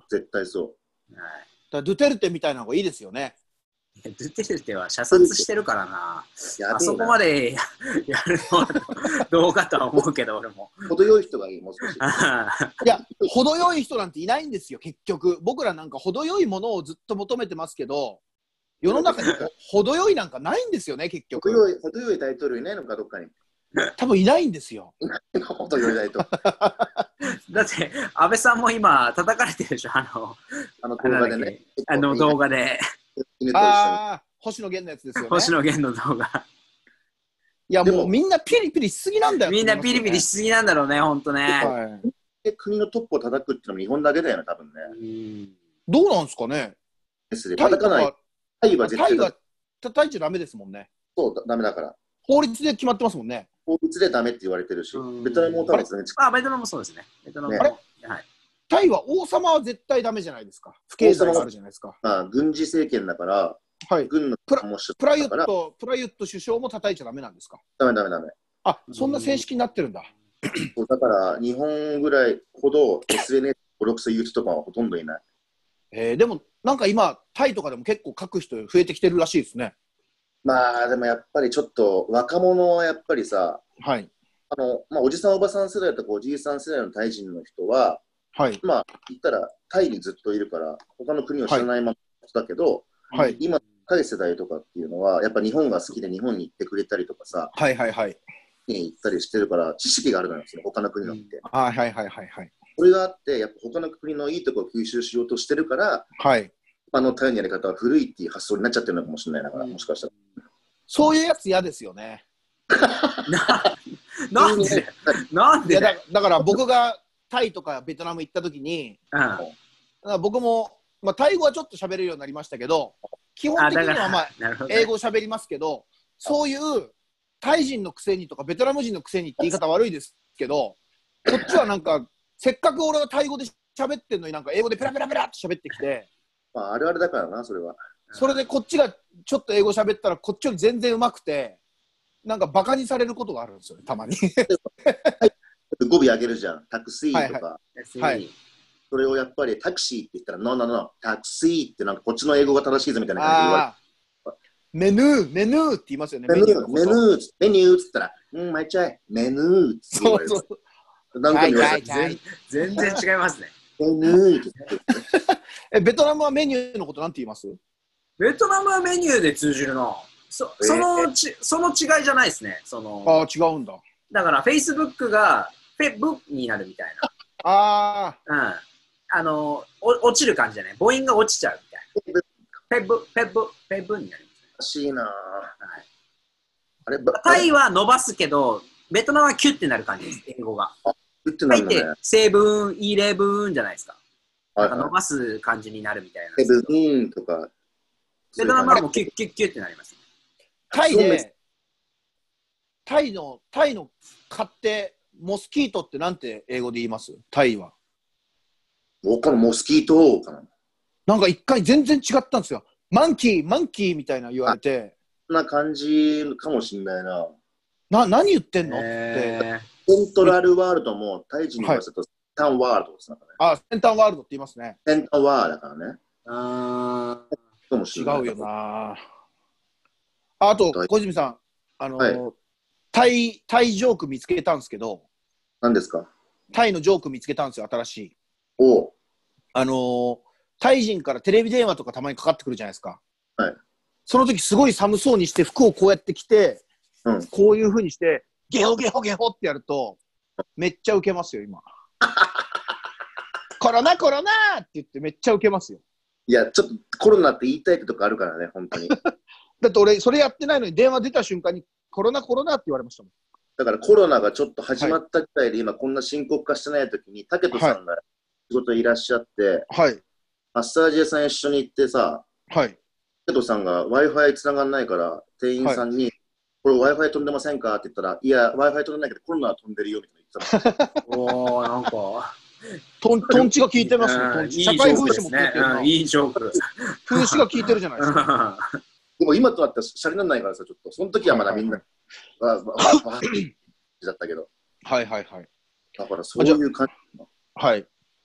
絶対そう。はい、 だドゥテルテみたいなのがいいですよね。 ドゥテルテは射殺してるからな。あそこまでやるのはどうかとは思うけど、俺も。 程よい人がいい、もう少し。 いや、程よい人なんていないんですよ、結局。僕らなんか程よいものをずっと求めてますけど、世の中に程よいなんかないんですよね、結局。 程よい大統領いないのか、どっかに。 多分いないんですよ。 程よい大統領。 だって、安倍さんも今、叩かれてるでしょ、 動画でね。 動画で。 ああ、星野源のやつですよね。 星野源の動画。 いや、もうみんなピリピリしすぎなんだよ。 みんなピリピリしすぎなんだろうね、ほんとね。はい、国のトップを叩くっていうのも日本だけだよね、多分ね。 どうなんですかね。 叩かない。タイは絶対叩いちゃダメですもんね。 そう、ダメだから。 法律で決まってますもんね。 法律でダメって言われてるし、ベトナムも多分ベトナムもそうですね。ベトナムも。 タイは王様は絶対ダメじゃないですか。不敬罪があるじゃないですか。 軍事政権だから、 はい、 軍のプラユット首相も叩いちゃダメなんですか。 ダメ。 あ、そんな正式になってるんだ。 だから日本ぐらいほど SNS 登録する言う人とかはほとんどいない。 でもなんか今タイとかでも結構書く人増えてきてるらしいですね。 まあでもやっぱりちょっと若者はやっぱりさ、 はい、 おじさんおばさん世代とかおじいさん世代のタイ人の人は、はい、まあ言ったらタイにずっといるから他の国を知らないままだけど、はい、今若い世代とかっていうのはやっぱ日本が好きで日本に行ってくれたりとかさ、 はいはいはい、 に行ったりしてるから知識があるのよ、他の国のって。 はいはいはいはいはい。 それがあってやっぱ他の国のいいところを吸収しようとしてるから、はい、タイのやり方は古いっていう発想になっちゃってるのかもしれないだから、もしかしたら。 そういうやつ嫌ですよね。 なんでいやだから僕がタイとかベトナム行った時に、僕も、タイ語はちょっと喋れるようになりましたけど、基本的には英語を喋りますけど、そういうタイ人のくせにとかベトナム人のくせにって言い方悪いですけど、こっちはなんかせっかく俺がタイ語で喋ってんのになんか英語でペラペラペラって喋ってきて、 あるあるだからな、それは。 それでこっちがちょっと英語喋ったらこっちより全然うまくて、なんかバカにされることがあるんですよね、たまに。 語尾上げるじゃん、タクシーとか。 はい。 それをやっぱりタクシーって言ったら、ノーノーノー、タクシーってなんかこっちの英語が正しいぞみたいな感じで言われて。 メヌーって言いますよね。 メニューって言ったら、まいちゃい、メヌーって言われる。そう。なんか全然違いますね。 メヌーってベトナムはメニューのことなんて言います？ ベトナムはメニューで通じるな。その違いじゃないですね。 ああ、違うんだ。 だから、Facebook がフェブになるみたいな。 ああ。落ちる感じじゃない。母音が落ちちゃうみたいな。フェブになります。 おかしいなぁ。 あれタイは伸ばすけど、ベトナムはキュッてなる感じです、英語が。 キュッてなるんだね。 セブン、イレブンじゃないですか。なんか伸ばす感じになるみたいな。 セブンとか。 ベトナムはもうキュッキュッキュッってなります。 タイで、タイの買ってモスキートってなんて英語で言います？タイは。 僕のモスキートかな。 なんか一回全然違ったんですよ。マンキーみたいな言われて。 そんな感じかもしんないな。 何言ってんのって。 セントラルワールドもタイ人に言わせるとセンタンワールドですね。 センタンワールドって言いますね。 センタンワールドだからね。 違うよな。あと、小泉さん、タイジョーク見つけたんですけど。 何ですか？ タイのジョーク見つけたんですよ、新しい。 おタイ人からテレビ電話とかたまにかかってくるじゃないですか。 はい。 その時すごい寒そうにして服をこうやって着て、こういう風にして、ゲホゲホゲホってやると、めっちゃウケますよ、今。コロナって言ってめっちゃウケますよ。 いや、ちょっとコロナって言いたいとかあるからね、本当に。 だって俺、それやってないのに電話出た瞬間にコロナって言われましたもん。 だからコロナがちょっと始まったくらいで、今こんな深刻化してない時に、武人さんが仕事いらっしゃって、マッサージ屋さん一緒に行ってさ、武人さんが Wi-Fi 繋がんないから、店員さんに、これ Wi-Fi 飛んでませんかって言ったら、いや、Wi-Fi 飛んでないけどコロナは飛んでるよみたいな言ってたおー、なんか。 トンチが効いてますね。社会風刺も効いてるな。 いいジョーク。 風刺が効いてるじゃないですか。 でも今となってはシャレにならないからさ、ちょっと。その時はまだみんな、だったけど。 はい。 だからそういう感じ。 はい。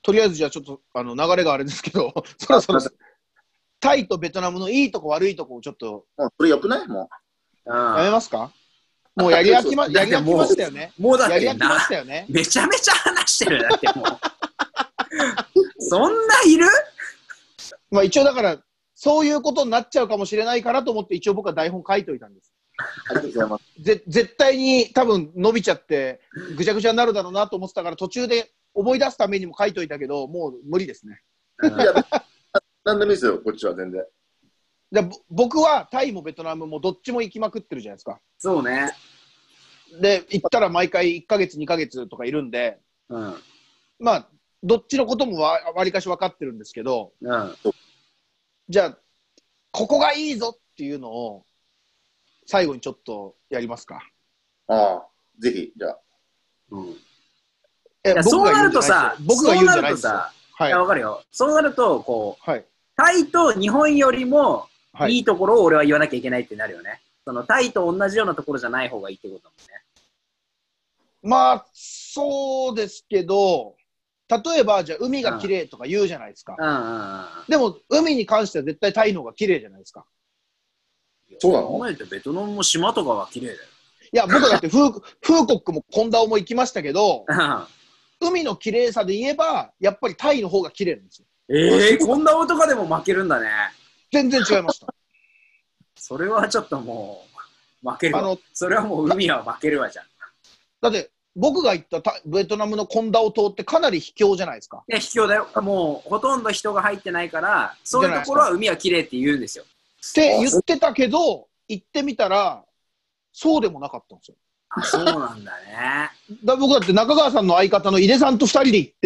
とりあえずじゃあちょっと流れがあれですけど、そろそろタイとベトナムのいいとこ悪いとこをちょっと。 それよくない？もう。やめますか？もうやり飽きましたよね。 もうだってやり飽きましたよね。 めちゃめちゃ話してる。だってもう。そんないる？ まあ一応だから、そういうことになっちゃうかもしれないからと思って、一応僕は台本書いといたんです。 ありがとうございます。 絶対に多分伸びちゃって、ぐちゃぐちゃになるだろうなと思ってたから、途中で思い出すためにも書いといたけど、もう無理ですね。 いや、なんでもいいですよ、こっちは全然。 で僕はタイもベトナムもどっちも行きまくってるじゃないですか。 そうね。 で、行ったら毎回1ヶ月、2ヶ月とかいるんで、 うん。 まあ、どっちのこともわりかし分かってるんですけど、 うん。 じゃあ、ここがいいぞっていうのを、最後にちょっとやりますか。 ああ、ぜひ、じゃあ。 うん。そうなるとさ、 僕が言うんじゃないですよ。 はい。わかるよ。そうなると、こう、 はい、 タイと日本よりもいいところを俺は言わなきゃいけないってなるよね。そのタイと同じようなところじゃない方がいいってことだもんね。 まあ、そうですけど、例えば、じゃあ海が綺麗とか言うじゃないですか。でも、海に関しては絶対タイの方が綺麗じゃないですか。 そうなの？ 考えてベトナムも島とかは綺麗だよ。 いや、僕だってフーコックもコンダオも行きましたけど、海の綺麗さで言えば、やっぱりタイの方が綺麗なんですよ。 コンダオとかでも負けるんだね。 全然違いました。 それはちょっともう、負けるわ。それはもう海は負けるわじゃん。 だって、僕が行ったベトナムのコンダオ島ってかなり秘境じゃないですか。 いや、秘境だよ。もうほとんど人が入ってないから、そういうところは海は綺麗って言うんですよ。 って言ってたけど、行ってみたら、そうでもなかったんですよ。 あ、そうなんだね。 僕だって中川さんの相方の井出さんと2人で行って、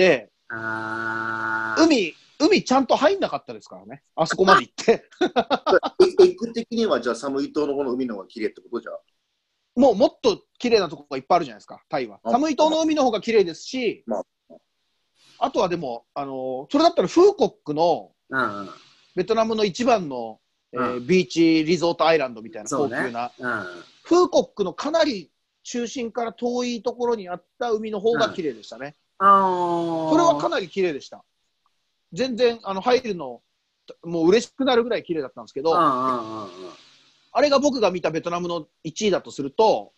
海ちゃんと入んなかったですからね。あそこまで行って。 エク的にはじゃあサムイ島のこの海の方が綺麗ってことじゃん。 もっと綺麗なところがいっぱいあるじゃないですか、タイは。サムイ島の海の方が綺麗ですし、あとはでも、それだったらフーコックの、ベトナムの一番の、ビーチリゾートアイランドみたいな高級な、フーコックのかなり中心から遠いところにあった海の方が綺麗でしたね。それはかなり綺麗でした。全然入るのもう嬉しくなるぐらい綺麗だったんですけど、あれが僕が見たベトナムの1位だとすると、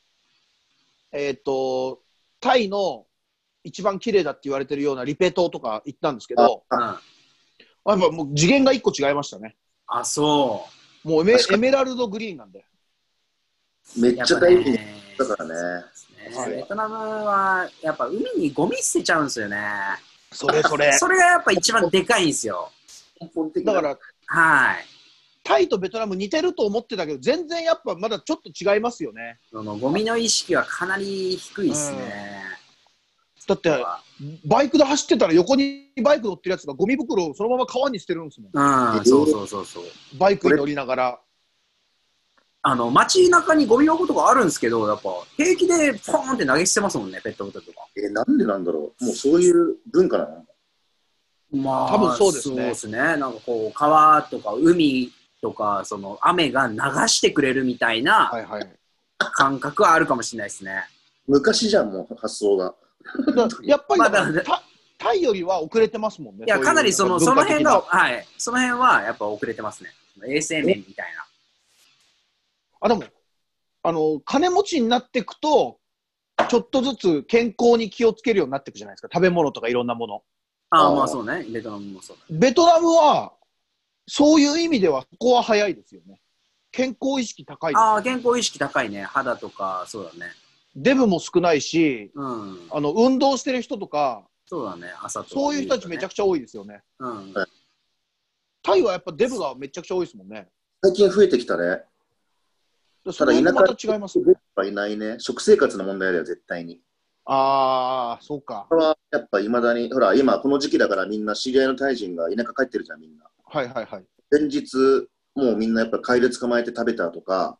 タイの一番綺麗だって言われてるようなリペ島とか行ったんですけど、やっぱもう次元が1個違いましたね。 あ、そう。 もうエメラルドグリーンなんで。 めっちゃ大事だからね。 ベトナムはやっぱ海にゴミ捨てちゃうんですよね。 それがやっぱ一番でかいんですよ。 だから、 はい。 タイとベトナム似てると思ってたけど、全然やっぱまだちょっと違いますよね。 ゴミの意識はかなり低いですね。 だって、バイクで走ってたら横にバイク乗ってるやつがゴミ袋をそのまま川に捨てるんですもん。 そう。 バイクに乗りながら。 街中にゴミ箱とかあるんですけど、やっぱ平気でポーンって投げ捨てますもんね、ペットボトルとか。 なんでなんだろう。もうそういう文化なの？ まあ、多分そうですね。 そうですね。なんかこう、川とか海とか、その雨が流してくれるみたいな感覚はあるかもしれないですね。 昔じゃん、もう発想が。 やっぱりタイよりは遅れてますもんね。 いや、かなりその辺が、はい、その辺はやっぱ遅れてますね。衛生面みたいな。 でも、金持ちになっていくと、ちょっとずつ健康に気をつけるようになっていくじゃないですか。食べ物とかいろんなもの。 まあそうね。ベトナムもそうだね。 ベトナムは、そういう意味では、ここは早いですよね。健康意識高いです。 健康意識高いね。肌とか、そうだね。 デブも少ないし、運動してる人とか、 そうだね。朝とか、 そういう人たちめちゃくちゃ多いですよね。タイはやっぱデブがめちゃくちゃ多いですもんね。 最近増えてきたね。 ただ田舎と違いますね。 いないね。食生活の問題だよ、絶対に。 そうか。 これはやっぱいまだに、ほら、今この時期だからみんな知り合いのタイ人が田舎帰ってるじゃん、みんな。前日、もうみんなやっぱカエル捕まえて食べたとか、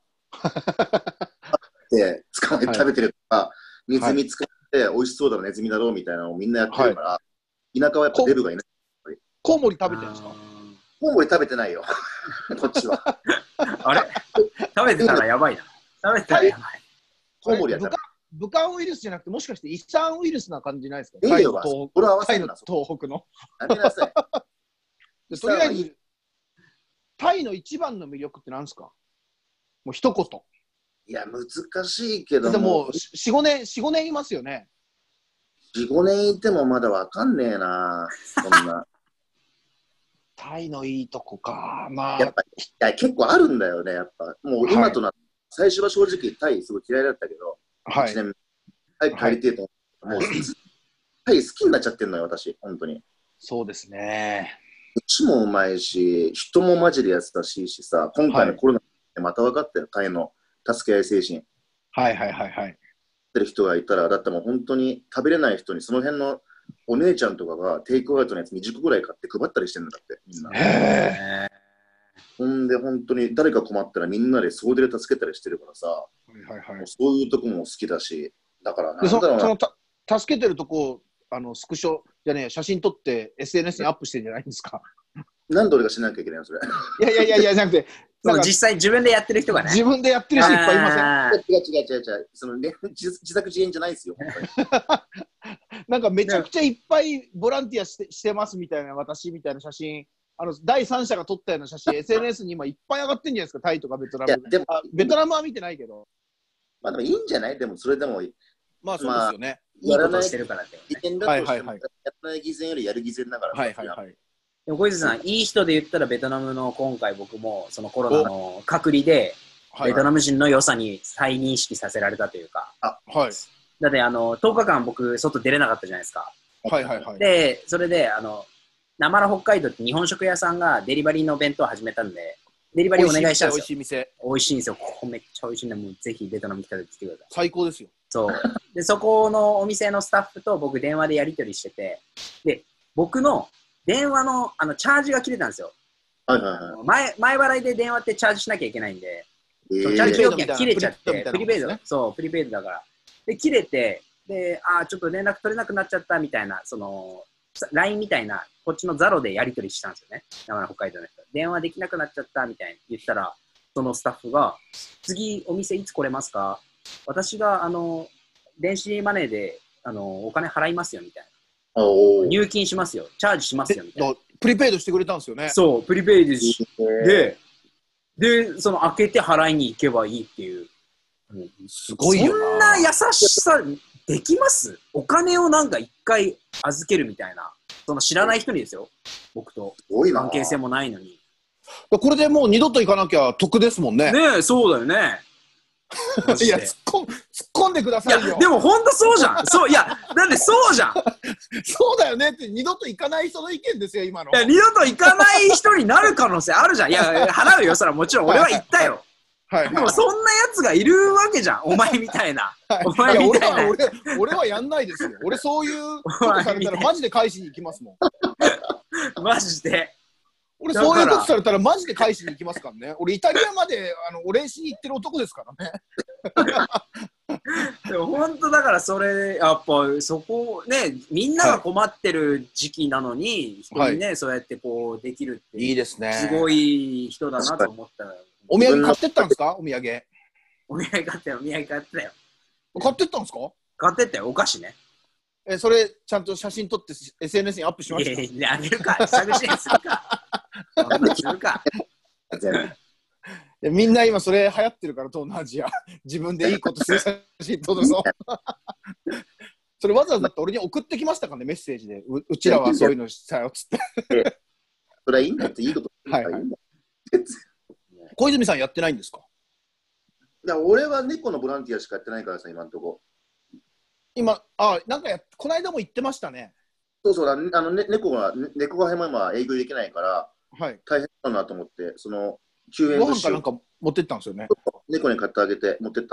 で捕まえて食べてるとか、ネズミ捕まえて美味しそうだろ、ネズミだろうみたいなのをみんなやってるから、田舎はやっぱデブがいない。 コウモリ食べてるんですか？ コウモリ食べてないよ、こっちは。 あれ食べてたらやばいな。食べてたらやばい。 コウモリやったら武漢ウイルスじゃなくて、もしかしてイサンウイルスな感じないですか？ いいよ、これ合わせるな。 東北の。 やめなさい。 とりあえず、タイの一番の魅力って何ですか？もう一言。 いや、難しいけども。 でも、4、5年いますよね。 4、5年いてもまだわかんねえな、そんな。 タイのいいとこか。まあ。 やっぱ、結構あるんだよね、やっぱ。もう今となって、最初は正直タイすごい嫌いだったけど、 はい。 1年目。早く帰りてえと思って、もう、タイ好きになっちゃってんのよ、私、本当に。 そうですね。 飯もうまいし、人もマジで優しいしさ、今回のコロナでまた分かったよ、タイの助け合い精神。 はいはいはいはい。 ってる人がいたら、だってもう本当に食べれない人に、その辺のお姉ちゃんとかがテイクアウトのやつ20個ぐらい買って配ったりしてるんだって、みんな。 へほんで、本当に誰か困ったらみんなで総出で助けたりしてるからさ、 はいはい、 そういうとこも好きだし、だからなんだろうな。 その助けてるとこ、スクショじゃねえ、写真撮って SNS にアップしてるんじゃないんですか？ なんで俺がしなきゃいけないの、それ。 いや、じゃなくて、 実際自分でやってる人がね。 自分でやってる人いっぱいいません？ 違う。そのね、自作自演じゃないですよ、本当に。 なんかめちゃくちゃいっぱいボランティアしてますみたいな、私みたいな写真、第三者が撮ったような写真、SNS に今いっぱい上がってんじゃないですか、タイとかベトナム。 でもベトナムは見てないけど。 まあでもいいんじゃない？でもそれでも。 まあそうですよね。 いいことしてるからって。 偽善だとしても、やらない偽善よりやる偽善だから。 はいはいはい。 でも小泉さん、いい人で言ったらベトナムの今回僕もそのコロナの隔離で、ベトナム人の良さに再認識させられたというか。 はい。 だって10日間僕外出れなかったじゃないですか。 はいはいはい。 で、それでなまら北海道って日本食屋さんがデリバリーの弁当を始めたんで、デリバリーお願いしたんですよ。 美味しい店。 美味しいんですよ。ここめっちゃ美味しいんで、もうぜひベトナム来たら来てください。 最高ですよ。 そう。で、そこのお店のスタッフと僕電話でやり取りしてて、で、僕の電話のチャージが切れたんですよ。 はいはいはい。 前払いで電話ってチャージしなきゃいけないんで、チャージ料金が切れちゃって、プリペイド、そう、プリペイドだから。で、切れて、で、ちょっと連絡取れなくなっちゃったみたいな、LINE みたいな、こっちのザロでやり取りしたんですよね。だから北海道の人。電話できなくなっちゃったみたいに言ったら、そのスタッフが、次お店いつ来れますか？私が、電子マネーで、お金払いますよみたいな。入金しますよ。チャージしますよみたいな。 プリペイドしてくれたんですよね。 そう、プリペイドで、開けて払いに行けばいいっていう。 すごいよな。 そんな優しさできます？お金をなんか一回預けるみたいな。その知らない人にですよ。僕と関係性もないのに。 これでもう二度と行かなきゃ得ですもんね。 ねえ、そうだよね。 いや、突っ込んでくださいよ。 いや、でも本当そうじゃん。そう、いや、だってそうじゃん。 そうだよねって、二度と行かない人の意見ですよ、今の。 いや、二度と行かない人になる可能性あるじゃん。いや、払うよ、そらもちろん俺は言ったよ。でもそんなやつがいるわけじゃん。お前みたいな。お前みたいな。 俺はやんないですよ。俺そういうことされたらマジで返しに行きますもん。マジで。 俺そういうことされたらマジで返しに行きますからね。俺イタリアまでお礼しに行ってる男ですからね。 でも本当だからそれやっぱそこね、みんなが困ってる時期なのに、人にね、そうやってこうできるっていいですね。 すごい人だなと思ったら。 お土産買ってったんですか？お土産。 お土産買ったよ。 買ってったんですか？ 買ってったよ。お菓子ね。 それちゃんと写真撮って SNS にアップしました？ いや、あげるか。探しにするか。するか。 みんな今それ流行ってるから、東南アジア。自分でいいことする写真撮るぞ。それわざわざって俺に送ってきましたかね、メッセージで。うちらはそういうのしたよ、つって。 それはいいんだって、いいこと。 はいはい。小泉さんやってないんですか？ いや、俺は猫のボランティアしかやってないからさ、今のとこ。 今、なんかこの間も言ってましたね。 そうそう、猫が今営業できないから、 はい、 大変だなと思って、救援ご飯かなんか持ってったんですよね。 猫に買ってあげて持ってった。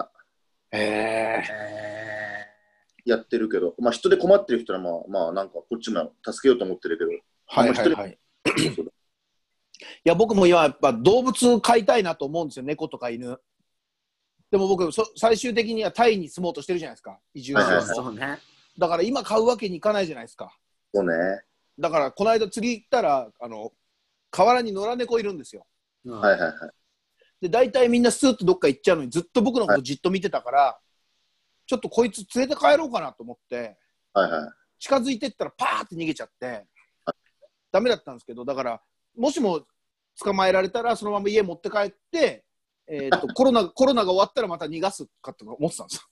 やってるけど、まあ人で困ってる人はまあなんかこっちも助けようと思ってるけど、 はいはいはい。いや、僕も今やっぱ動物飼いたいなと思うんですよ、猫とか犬。でも僕最終的にはタイに住もうとしてるじゃないですか、移住するそうね。 だから今買うわけにいかないじゃないですか。 そうね。 だからこの間釣り行ったら河原に野良猫いるんですよ。 はいはいはい。 で大体みんなスーッとどっか行っちゃうのにずっと僕のことじっと見てたから、 ちょっとこいつ連れて帰ろうかなと思って、 はいはい。 近づいてったらパーって逃げちゃって、ダメだったんですけど、だから、もしも捕まえられたら、そのまま家持って帰って、コロナが終わったらまた逃がすかとか思ってたんです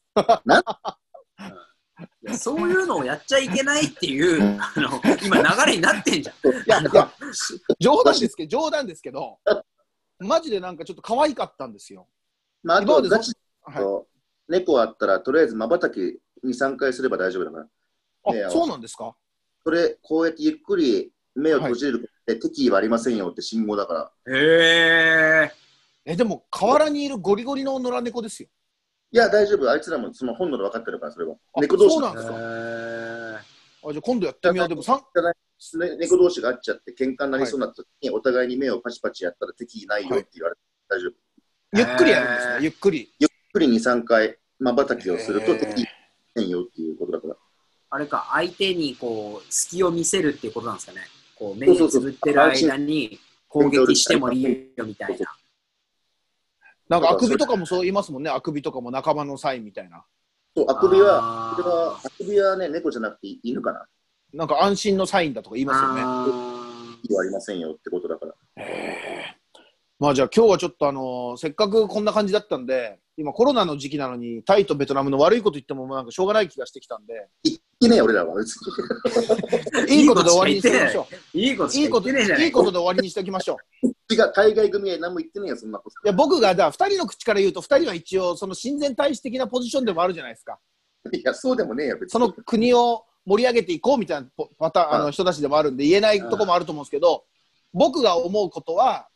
よ。いやそういうのをやっちゃいけないっていう今流れになってんじゃん。 いや冗談ですけど、マジでなんかちょっと可愛かったんですよ。 まあ、あとガチと猫あったらとりあえず瞬き2、3回すれば大丈夫だから。 あ、そうなんですか？ それこうやってゆっくり目を閉じることで敵意はありませんよって信号だから。 へえ。でも河原にいるゴリゴリの野良猫ですよ。 いや大丈夫、あいつらもその本能で分かってるから、それは猫同士。 そうなんですか？じゃあ今度やってみよう。でも猫同士が会っちゃって喧嘩になりそうになった時に、お互いに目をパチパチやったら敵意ないよって言われて、大丈夫。 ゆっくりやるんですね。ゆっくり 2、3回瞬きをすると敵意ないよっていうことだから。 あれか、相手にこう隙を見せるっていうことなんですかね。こう目をつぶってる間に攻撃してもいいよみたいな。 なんかあくびとかもそう言いますもんね。あくびとかも仲間のサインみたいな。 そう、あくびはね、猫じゃなくて犬かな。 なんか安心のサインだとか言いますよね。 敵意はありませんよってことだから。 まあじゃあ今日はちょっとせっかくこんな感じだったんで、今コロナの時期なのにタイとベトナムの悪いこと言ってもなんかしょうがない気がしてきたんで。 言ってねえ俺らは。 いいことで終わりにしておきましょう。 いいことで終わりにしておきましょう。 海外組は何も言ってねえよ、そんなこと。 いや僕が2人の口から言うと、2人は一応その親善大使的なポジションでもあるじゃないですか。 いや、そうでもねえよ、別に。 その国を盛り上げていこうみたいなパターン人たちでもあるんで、言えないとこもあると思うんですけど、僕が思うことは、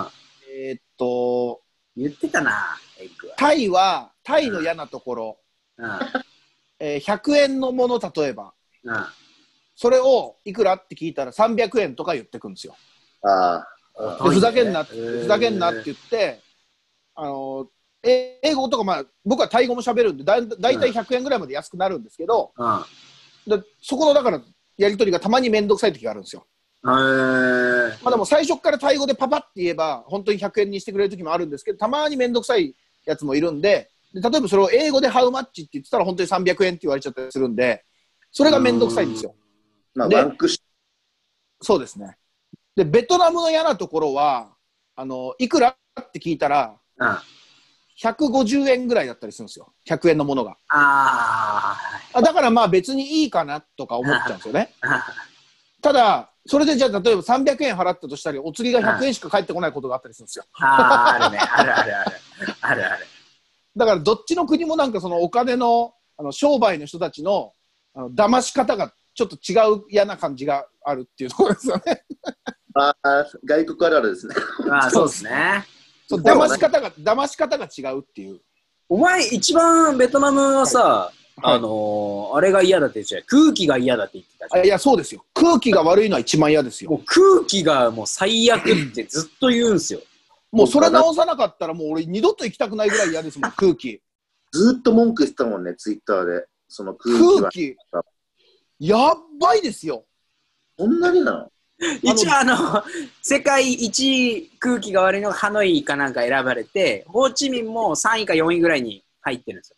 言ってたな、エッグは。 タイの嫌なところ、100円のもの、例えば、それをいくらって聞いたら300円とか言ってくんですよ。でふざけんなって言って、英語とか、まあ、僕はタイ語も喋るんで、だいたい100円ぐらいまで安くなるんですけど、でそこのだからやり取りがたまにめんどくさい時があるんですよ。まあでも最初からタイ語でパパって言えば本当に100円にしてくれる時もあるんですけど、たまにめんどくさいやつもいるんで、例えばそれを英語でハウマッチって言ってたら本当に300円って言われちゃったりするんで、それがめんどくさいんですよ。でそうですね。でベトナムの嫌なところは、いくらって聞いたら150円ぐらいだったりするんですよ、100円のものが。だからまあ別にいいかなとか思っちゃうんですよね。ただそれでじゃあ例えば300円払ったとしたらお釣りが100円しか返ってこないことがあったりするんですよ。 あるね、ある。 だからどっちの国もなんかそのお金の商売の人たちの騙し方がちょっと違う嫌な感じがあるっていうところですよね。 外国あるあるですね。 そうですね。 騙し方が違うっていう。 お前一番ベトナムはさ、あれが嫌だって言ってた、空気が嫌だって言ってたじゃん。 いやそうですよ。空気が悪いのは一番嫌ですよ。 もう空気がもう最悪ってずっと言うんすよ。 もうそれ直さなかったらもう俺二度と行きたくないぐらい嫌ですもん。空気ずっと文句言ってたもんね、ツイッターで。その空気やっばいですよ。 そんなになの？ 一応世界一空気が悪いのがハノイかなんか選ばれて、ホーチミンも3位か4位ぐらいに入ってるんですよ。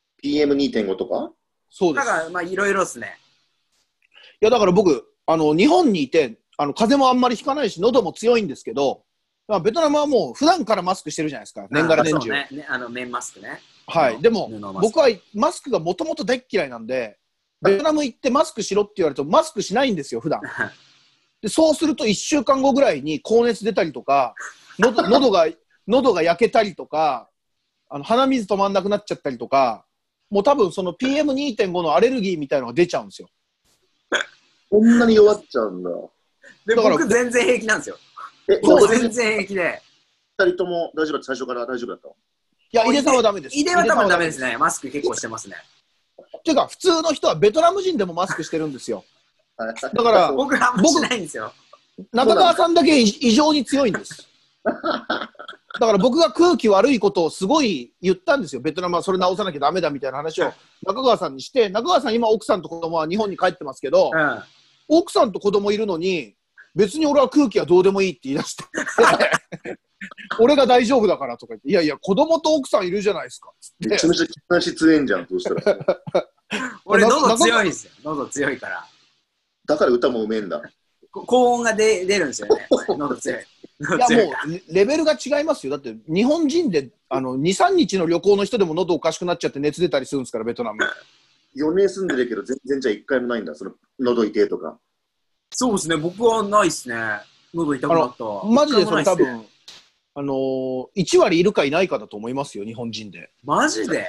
PM2.5 とか？ そうです。 だからまあいろいろですね。 いやだから僕日本にいて風邪もあんまりひかないし喉も強いんですけど、ベトナムはもう普段からマスクしてるじゃないですか、年がら年中。 そうね、綿マスクね。 はい。でも僕はマスクがもともと大っ嫌いなんで、ベトナム行ってマスクしろって言われるとマスクしないんですよ、普段。でそうすると1週間後ぐらいに高熱出たりとか、喉が焼けたりとか、鼻水止まんなくなっちゃったりとか、もう多分その PM2.5 のアレルギーみたいなのが出ちゃうんですよ。 こんなに弱っちゃうんだ。 で僕全然平気なんですよ。 そう全然平気で。 2人とも大丈夫だった？最初から大丈夫だった？ いや、井出さんはダメです。 井出は多分ダメですね。マスク結構してますね。 っていうか普通の人はベトナム人でもマスクしてるんですよ。だから僕あんましないんですよ。 中川さんだけ異常に強いんです。だから僕が空気悪いことをすごい言ったんですよ。ベトナムはそれ直さなきゃダメだみたいな話を中川さんにして、中川さん今奥さんと子供は日本に帰ってますけど、奥さんと子供いるのに別に俺は空気はどうでもいいって言い出して俺が大丈夫だからとか言って、いやいや、子供と奥さんいるじゃないですか。 めちゃめちゃ気管支強いんじゃん、どうしたら。 俺、喉強いんですよ。喉強いから。 だから歌もうめえんだ。 高音が出るんですよね。喉強い。 いや、もう、レベルが違いますよ。だって、日本人で、2、3日の旅行の人でも喉おかしくなっちゃって熱出たりするんですから、ベトナム。 4年住んでるけど、全然じゃあ1回もないんだ。その、喉痛いとか。 そうですね、僕はないっすね。喉痛くなった。 マジでそれ多分、1割いるかいないかだと思いますよ、日本人で。 マジで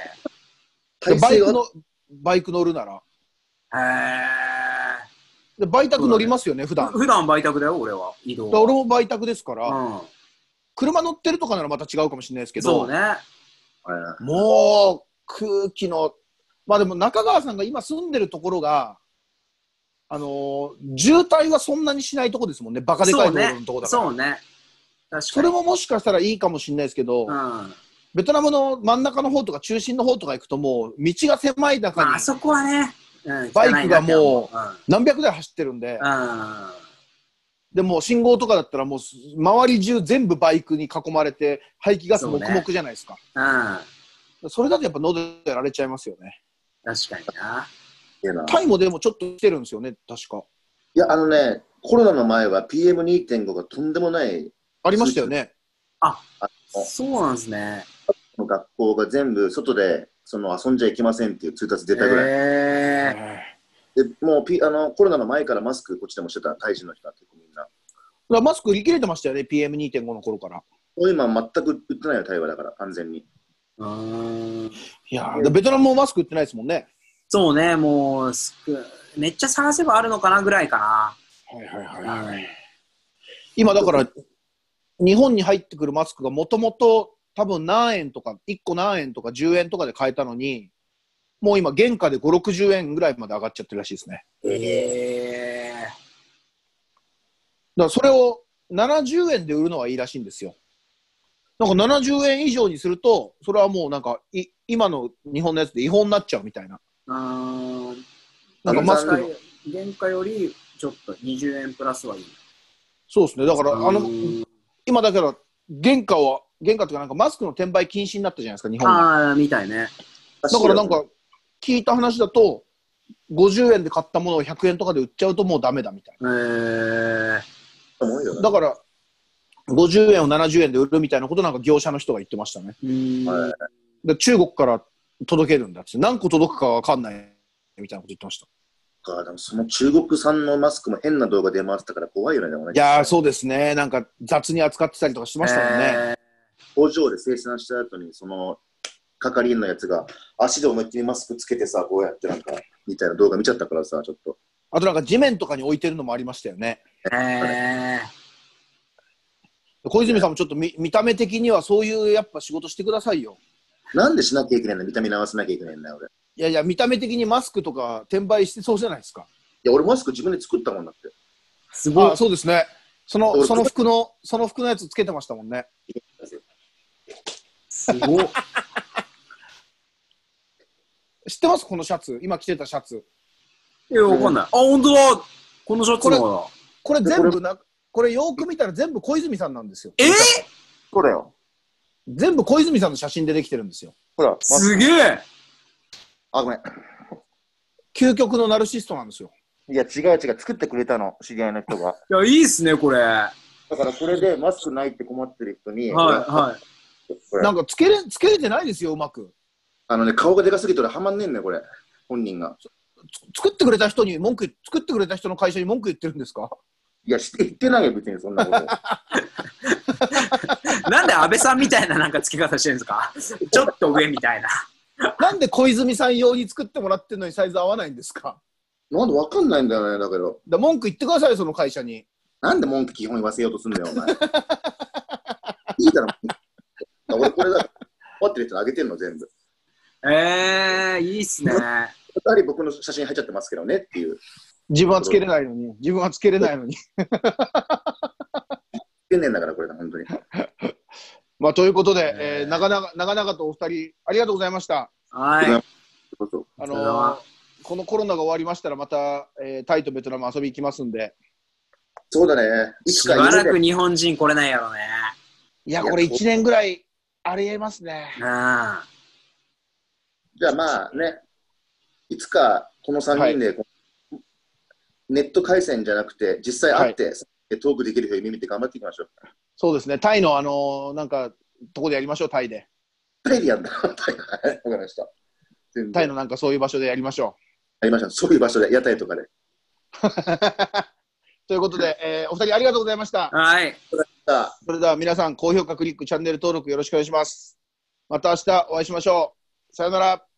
バイク乗るなら。 へでバイタク乗りますよね、普段。 普段バイタクだよ、俺は。移動俺もバイタクですから、車乗ってるとかならまた違うかもしれないですけど、 そうね。 もう空気の、まあでも中川さんが今住んでるところが、渋滞はそんなにしないとこですもんね、バカでかい道路のとこだから。 そうね。確かに。 それももしかしたらいいかもしれないですけど、ベトナムの真ん中の方とか中心の方とか行くともう道が狭い中に、 あそこはね、 バイクがもう何百台走ってるんで、でも信号とかだったらもう周り中全部バイクに囲まれて排気ガス黙々じゃないですか。それだとやっぱ喉やられちゃいますよね。 確かにな。 タイもでもちょっと来てるんですよね、確か。 いや、コロナの前は PM2.5 がとんでもないありましたよね。 そうなんですね。 学校が全部外で遊んじゃいけませんっていう通達出たぐらい。でもう、コロナの前からマスクこっちでもしてた、タイ人の人は結構みんな。 マスク売り切れてましたよね、PM2.5 の頃から。 今全く売ってないよ、タイはだから、完全に。 いやベトナムもマスク売ってないですもんね。 そうね、もう、めっちゃ探せばあるのかなぐらいかな。今だから、日本に入ってくるマスクがもともと多分何円とか、1個何円とか10円とかで買えたのに、もう今原価で5、60円ぐらいまで上がっちゃってるらしいですね。だからそれを70円で売るのはいいらしいんですよ。なんか70円以上にすると、それはもうなんか今の日本のやつで違法になっちゃうみたいな。なんかマスクの原価よりちょっと20円プラスはいい。 そうですね。だから今だから原価っていうかなんかマスクの転売禁止になったじゃないですか、日本で。みたいね。 だからなんか聞いた話だと50円で買ったものを100円とかで売っちゃうともうダメだみたいな。だから50円を70円で売るみたいなことなんか業者の人が言ってましたね。で中国から届けるんだって、何個届くかわかんないみたいなこと言ってました。 でもその中国産のマスクも変な動画出回ってたから怖いよね。 いやーそうですね。なんか雑に扱ってたりとかしてましたもんね。 工場で生産した後にその係員のやつが足で思いっきりマスクつけてさ、こうやってなんかみたいな動画見ちゃったからさ、ちょっと。 あとなんか地面とかに置いてるのもありましたよね。小泉さんもちょっと見た目的にはそういうやっぱ仕事してくださいよ。 なんでしなきゃいけないんだ、見た目直さなきゃいけないんだよ、俺。 いやいや、見た目的にマスクとか転売してそうじゃないですか。 いや、俺マスク自分で作ったもんだって。 すごい。そうですね。その服のやつつけてましたもんね。 すごい。 知ってますこのシャツ。今着てたシャツ。 いや、わかんない。本当だ。このシャツこれ全部これよく見たら全部小泉さんなんですよ。 これよ。 全部小泉さんの写真でできてるんですよ。 ほら。 すげえ。 ごめん。 究極のナルシストなんですよ。 いや、違う。作ってくれたの、知り合いの人が。 いや、いいっすね、これ。だからこれでマスクないって困ってる人に。 なんかつけれてないですよ、うまく。 顔がでかすぎて俺はまんねんね、これ。本人が。 作ってくれた人の会社に文句言ってるんですか？ いや、言ってないよ、別にそんなこと。 なんで安倍さんみたいななんか付け方してるんですか？ちょっと上みたいな。 なんで小泉さん用に作ってもらってるのにサイズ合わないんですか？ なんでわかんないんだよね、だけど。 文句言ってくださいよ、その会社に。 なんで文句基本言わせようとすんだよ、お前。いいだろ。俺これだ。持ってる人あげてんの、全部。 いいっすね。 やはり僕の写真入っちゃってますけどねっていう。 自分はつけれないのに。つけれないのに。つけねえんだから、これだ、本当に。 まあ、ということで、長々とお二人、ありがとうございました。 はい。 このコロナが終わりましたら、また、タイとベトナム遊び行きますんで。 そうだね。 しばらく日本人来れないやろね。 いや、これ1年ぐらいありえますね。 じゃあまあね、いつかこの3人で、ネット回線じゃなくて、実際会って、トークできる日を見て頑張っていきましょう。 そうですね。タイのなんか、とこでやりましょう、タイで。 タイでやんだ。タイ。わかりました。 タイのなんかそういう場所でやりましょう。 やりましょう。そういう場所で、屋台とかで。 ということで、お二人ありがとうございました。 はい。 それでは皆さん、高評価、クリック、チャンネル登録よろしくお願いします。また明日お会いしましょう。さよなら。